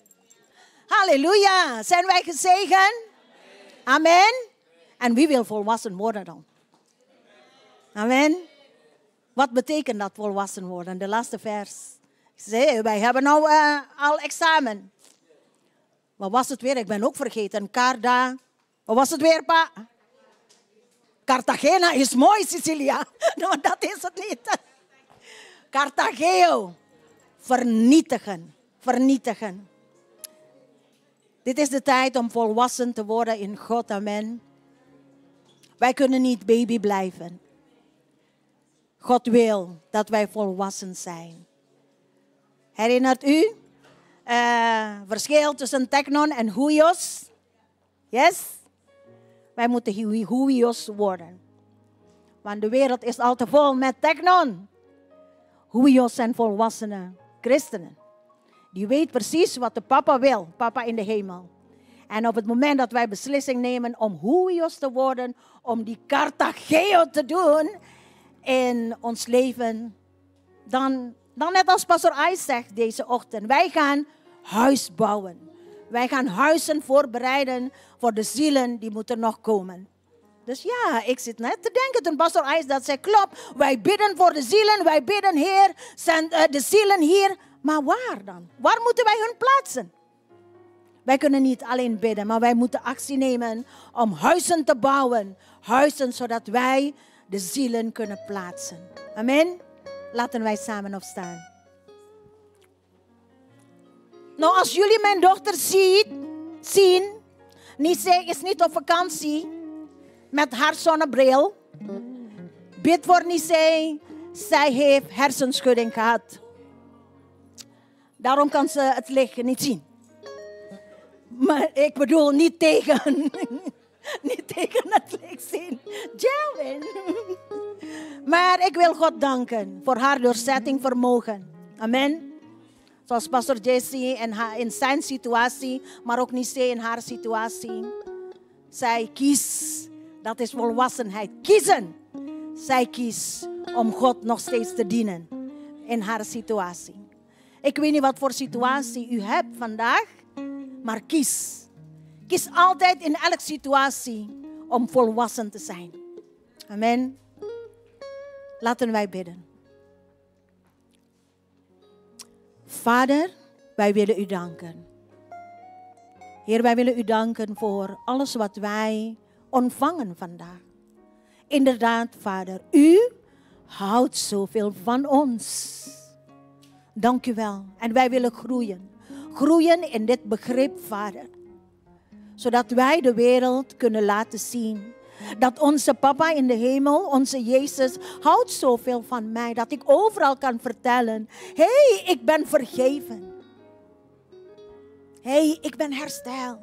Halleluja. Zijn wij gezegend? Amen. En wie wil volwassen worden dan? Amen. Wat betekent dat volwassen worden? De laatste vers. Zee, wij hebben nou uh, al examen. Wat was het weer? Ik ben ook vergeten. Carda. Wat was het weer, pa? Cartagena is mooi, Cecilia. Nou, dat is het niet. Cartageo. Vernietigen. Vernietigen. Dit is de tijd om volwassen te worden in God. Amen. Wij kunnen niet baby blijven. God wil dat wij volwassen zijn. Herinnert u? Uh, verschil tussen teknon en huios. Yes? Wij moeten huios worden. Want de wereld is al te vol met teknon. Huios zijn volwassenen christenen. Die weet precies wat de papa wil. Papa in de hemel. En op het moment dat wij beslissing nemen om huios te worden. Om die Cartageo te doen in ons leven. Dan, dan net als pastor Ais zegt deze ochtend. Wij gaan huis bouwen. Wij gaan huizen voorbereiden voor de zielen die moeten nog komen. Dus ja, ik zit net te denken toen pastor Ais dat zei, klopt, wij bidden voor de zielen, wij bidden Heer, zijn uh, de zielen hier. Maar waar dan? Waar moeten wij hun plaatsen? Wij kunnen niet alleen bidden, maar wij moeten actie nemen om huizen te bouwen. Huizen zodat wij de zielen kunnen plaatsen. Amen. Laten wij samen opstaan. Nou, als jullie mijn dochter ziet, zien, Nisee is niet op vakantie met haar zonnebril. Bid voor Nisee, zij heeft hersenschudding gehad. Daarom kan ze het licht niet zien. Maar ik bedoel niet tegen, niet tegen het licht zien. Jelwin. Maar ik wil God danken voor haar doorzetting vermogen. Amen. Zoals pastor Jesse in, haar, in zijn situatie, maar ook Nisee in haar situatie. Zij kiest, dat is volwassenheid, kiezen. Zij kiest om God nog steeds te dienen in haar situatie. Ik weet niet wat voor situatie u hebt vandaag, maar kies. Kies altijd in elke situatie om volwassen te zijn. Amen. Laten wij bidden. Vader, wij willen u danken. Heer, wij willen u danken voor alles wat wij ontvangen vandaag. Inderdaad, Vader, u houdt zoveel van ons. Dank u wel. En wij willen groeien. Groeien in dit begrip, Vader. Zodat wij de wereld kunnen laten zien. Dat onze papa in de hemel, onze Jezus, houdt zoveel van mij. Dat ik overal kan vertellen. Hé, hey, ik ben vergeven. Hé, hey, ik ben hersteld.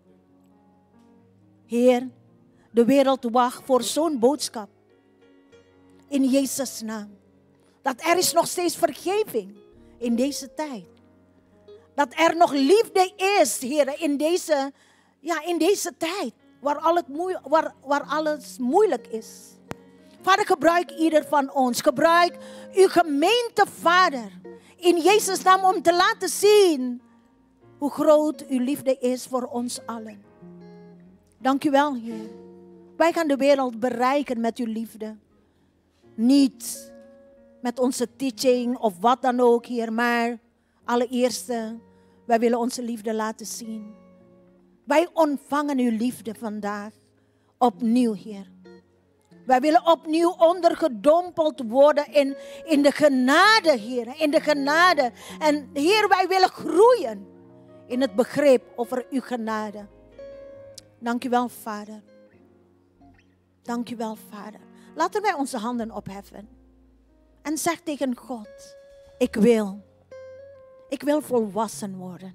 Heer, de wereld wacht voor zo'n boodschap. In Jezus' naam. Dat er is nog steeds vergeving in deze tijd. Dat er nog liefde is, Heer, in deze, ja, in deze tijd. Waar, al het moe, waar, waar alles moeilijk is. Vader, gebruik ieder van ons. Gebruik uw gemeente, Vader. In Jezus' naam om te laten zien hoe groot uw liefde is voor ons allen. Dank u wel, Heer. Wij gaan de wereld bereiken met uw liefde. Niet met onze teaching of wat dan ook, Heer. Maar allereerst, wij willen onze liefde laten zien. Wij ontvangen uw liefde vandaag opnieuw, Heer. Wij willen opnieuw ondergedompeld worden in, in de genade, Heer. In de genade. En Heer, wij willen groeien in het begrip over uw genade. Dank u wel, Vader. Dank u wel, Vader. Laten wij onze handen opheffen. En zeg tegen God, ik wil. Ik wil volwassen worden.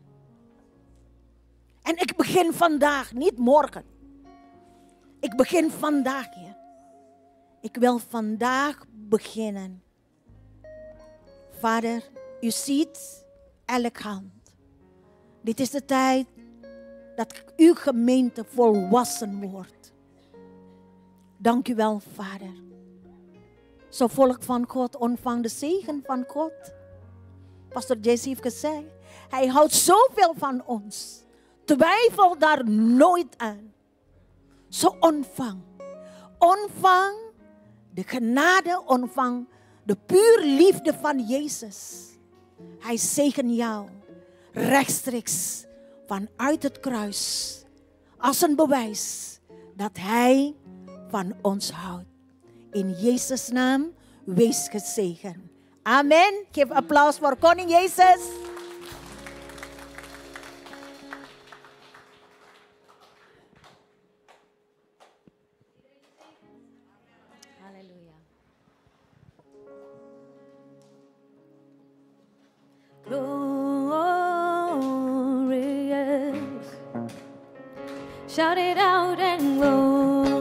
En ik begin vandaag, niet morgen. Ik begin vandaag, Heer. Ik wil vandaag beginnen. Vader, u ziet elk hand. Dit is de tijd dat uw gemeente volwassen wordt. Dank u wel, Vader. Zo volk van God, ontvang de zegen van God. Pastor Jesse heeft gezegd, hij houdt zoveel van ons. Twijfel daar nooit aan. Zo ontvang. Ontvang de genade, ontvang de puur liefde van Jezus. Hij zegen jou rechtstreeks vanuit het kruis. Als een bewijs dat hij van ons houdt. In Jezus' naam, wees gezegend. Amen. Geef applaus voor koning Jezus. Halleluja. Glorious. Shout it out and glorious.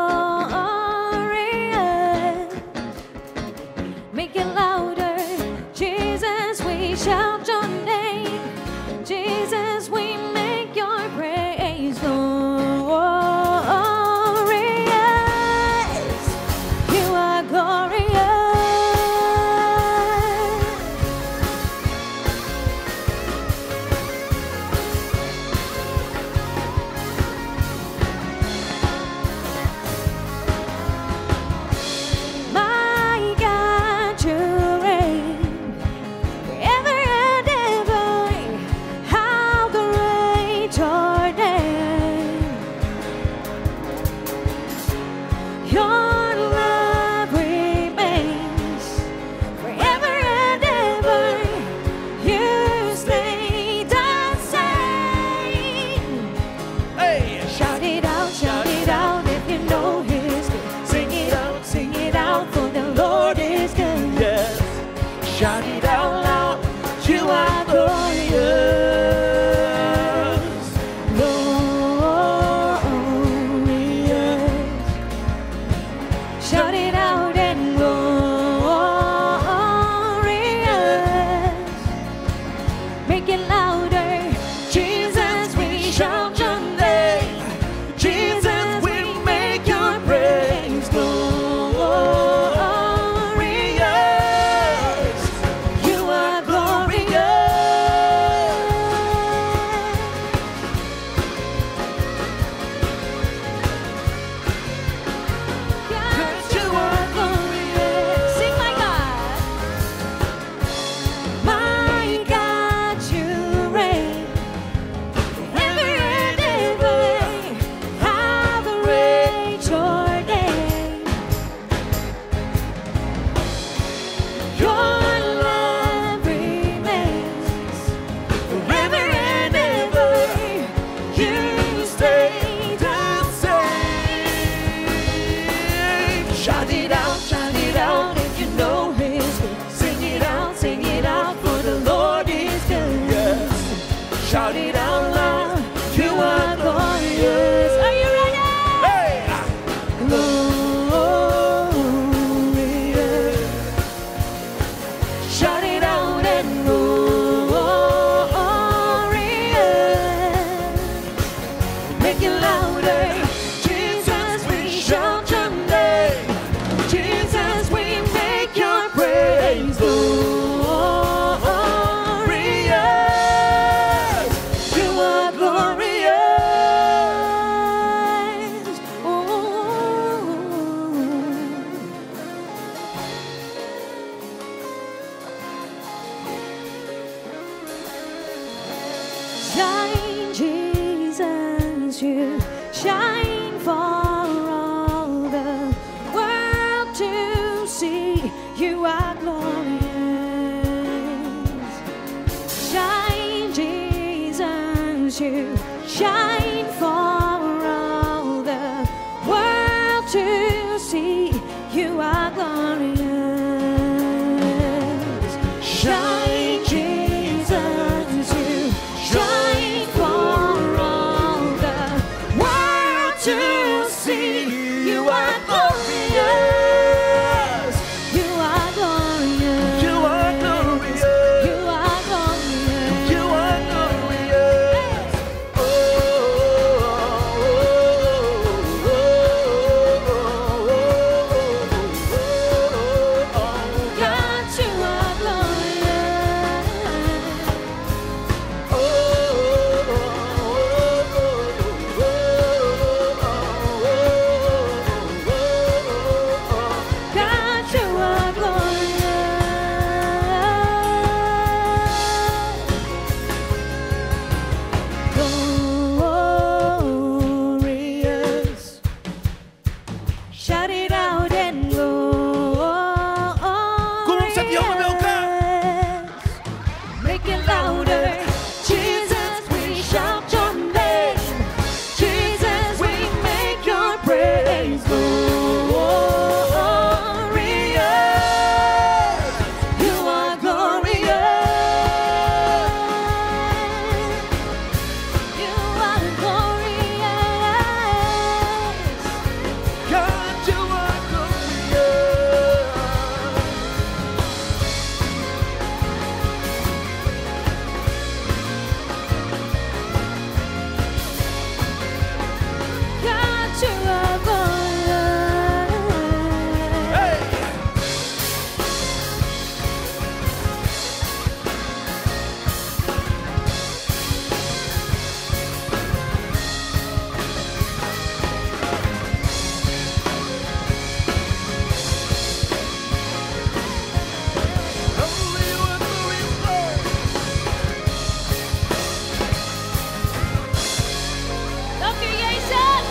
Make it louder. Jesus, we shout your name. Jesus, we make your praise glorious. You are glorious. My God, you reign forever and ever. How great your name. Your love remains forever and ever. You stay the same. Hey! Shout it out, shout it out if you know His good. Sing it out, sing it out, for the Lord is good. Yes. Shout it out loud. You are glorious. Glorious. Shout it out and glorious. Make it louder. Jesus, we shout your name. Jesus, we make your praise glorious. You are glorious. God, you are glorious. Sing, my God. My God, you reign forever and ever. How great your name. Your love remains forever and ever. You stay the same. Shout it out, shout it out if you know His good. Sing it out, sing it out, for the Lord is good. Yes. Shout it out loud, you are glorious. Are you ready? Hey! Glorious. Shout it out and glorious. Make it louder. Jesus, we shout your name. Jesus, Shine, Jesus, you shine for all the world to see. You are glorious. Shine, Jesus, you shine for all the world to see. You are glorious. Shine, Jesus, you shine for all the world to see. You are glorious. You are glorious. You are glorious. You are glorious. You are glorious. Oh, oh, oh, oh, oh. God, you are glorious. God, you are glorious. Glorious. Shout it out and glorious. Kom op, zet die handen bij elkaar. Make it louder. Jesus, we shout your name. Jesus, we make your praise glorious. You are glorious. You are glorious. God, you are glorious. God, you are glorious. Hey! Oh, you are glorious, Lord. Dank u, Jezus.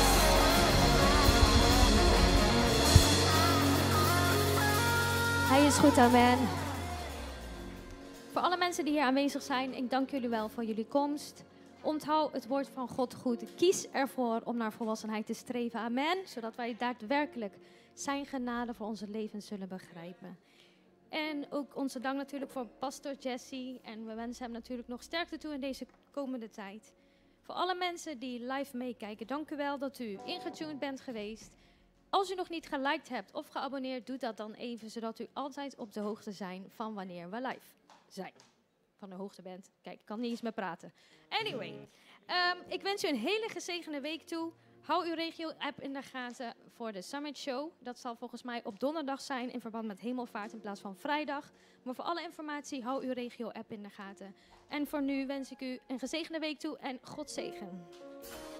Hij is goed, amen. Voor alle mensen die hier aanwezig zijn, ik dank jullie wel voor jullie komst. Onthoud het woord van God goed. Kies ervoor om naar volwassenheid te streven, amen. Zodat wij daadwerkelijk zijn genade voor onze levens zullen begrijpen. En ook onze dank natuurlijk voor pastor Jesse. En we wensen hem natuurlijk nog sterkte toe in deze komende tijd. Voor alle mensen die live meekijken, dank u wel dat u ingetuned bent geweest. Als u nog niet geliked hebt of geabonneerd, doe dat dan even, zodat u altijd op de hoogte zijn van wanneer we live zijn. Van de hoogte bent. Kijk, ik kan niet eens meer praten. Anyway, um, ik wens u een hele gezegende week toe. Hou uw regio-app in de gaten voor de Summit Show. Dat zal volgens mij op donderdag zijn in verband met Hemelvaart in plaats van vrijdag. Maar voor alle informatie, hou uw regio-app in de gaten. En voor nu wens ik u een gezegende week toe en God zegen.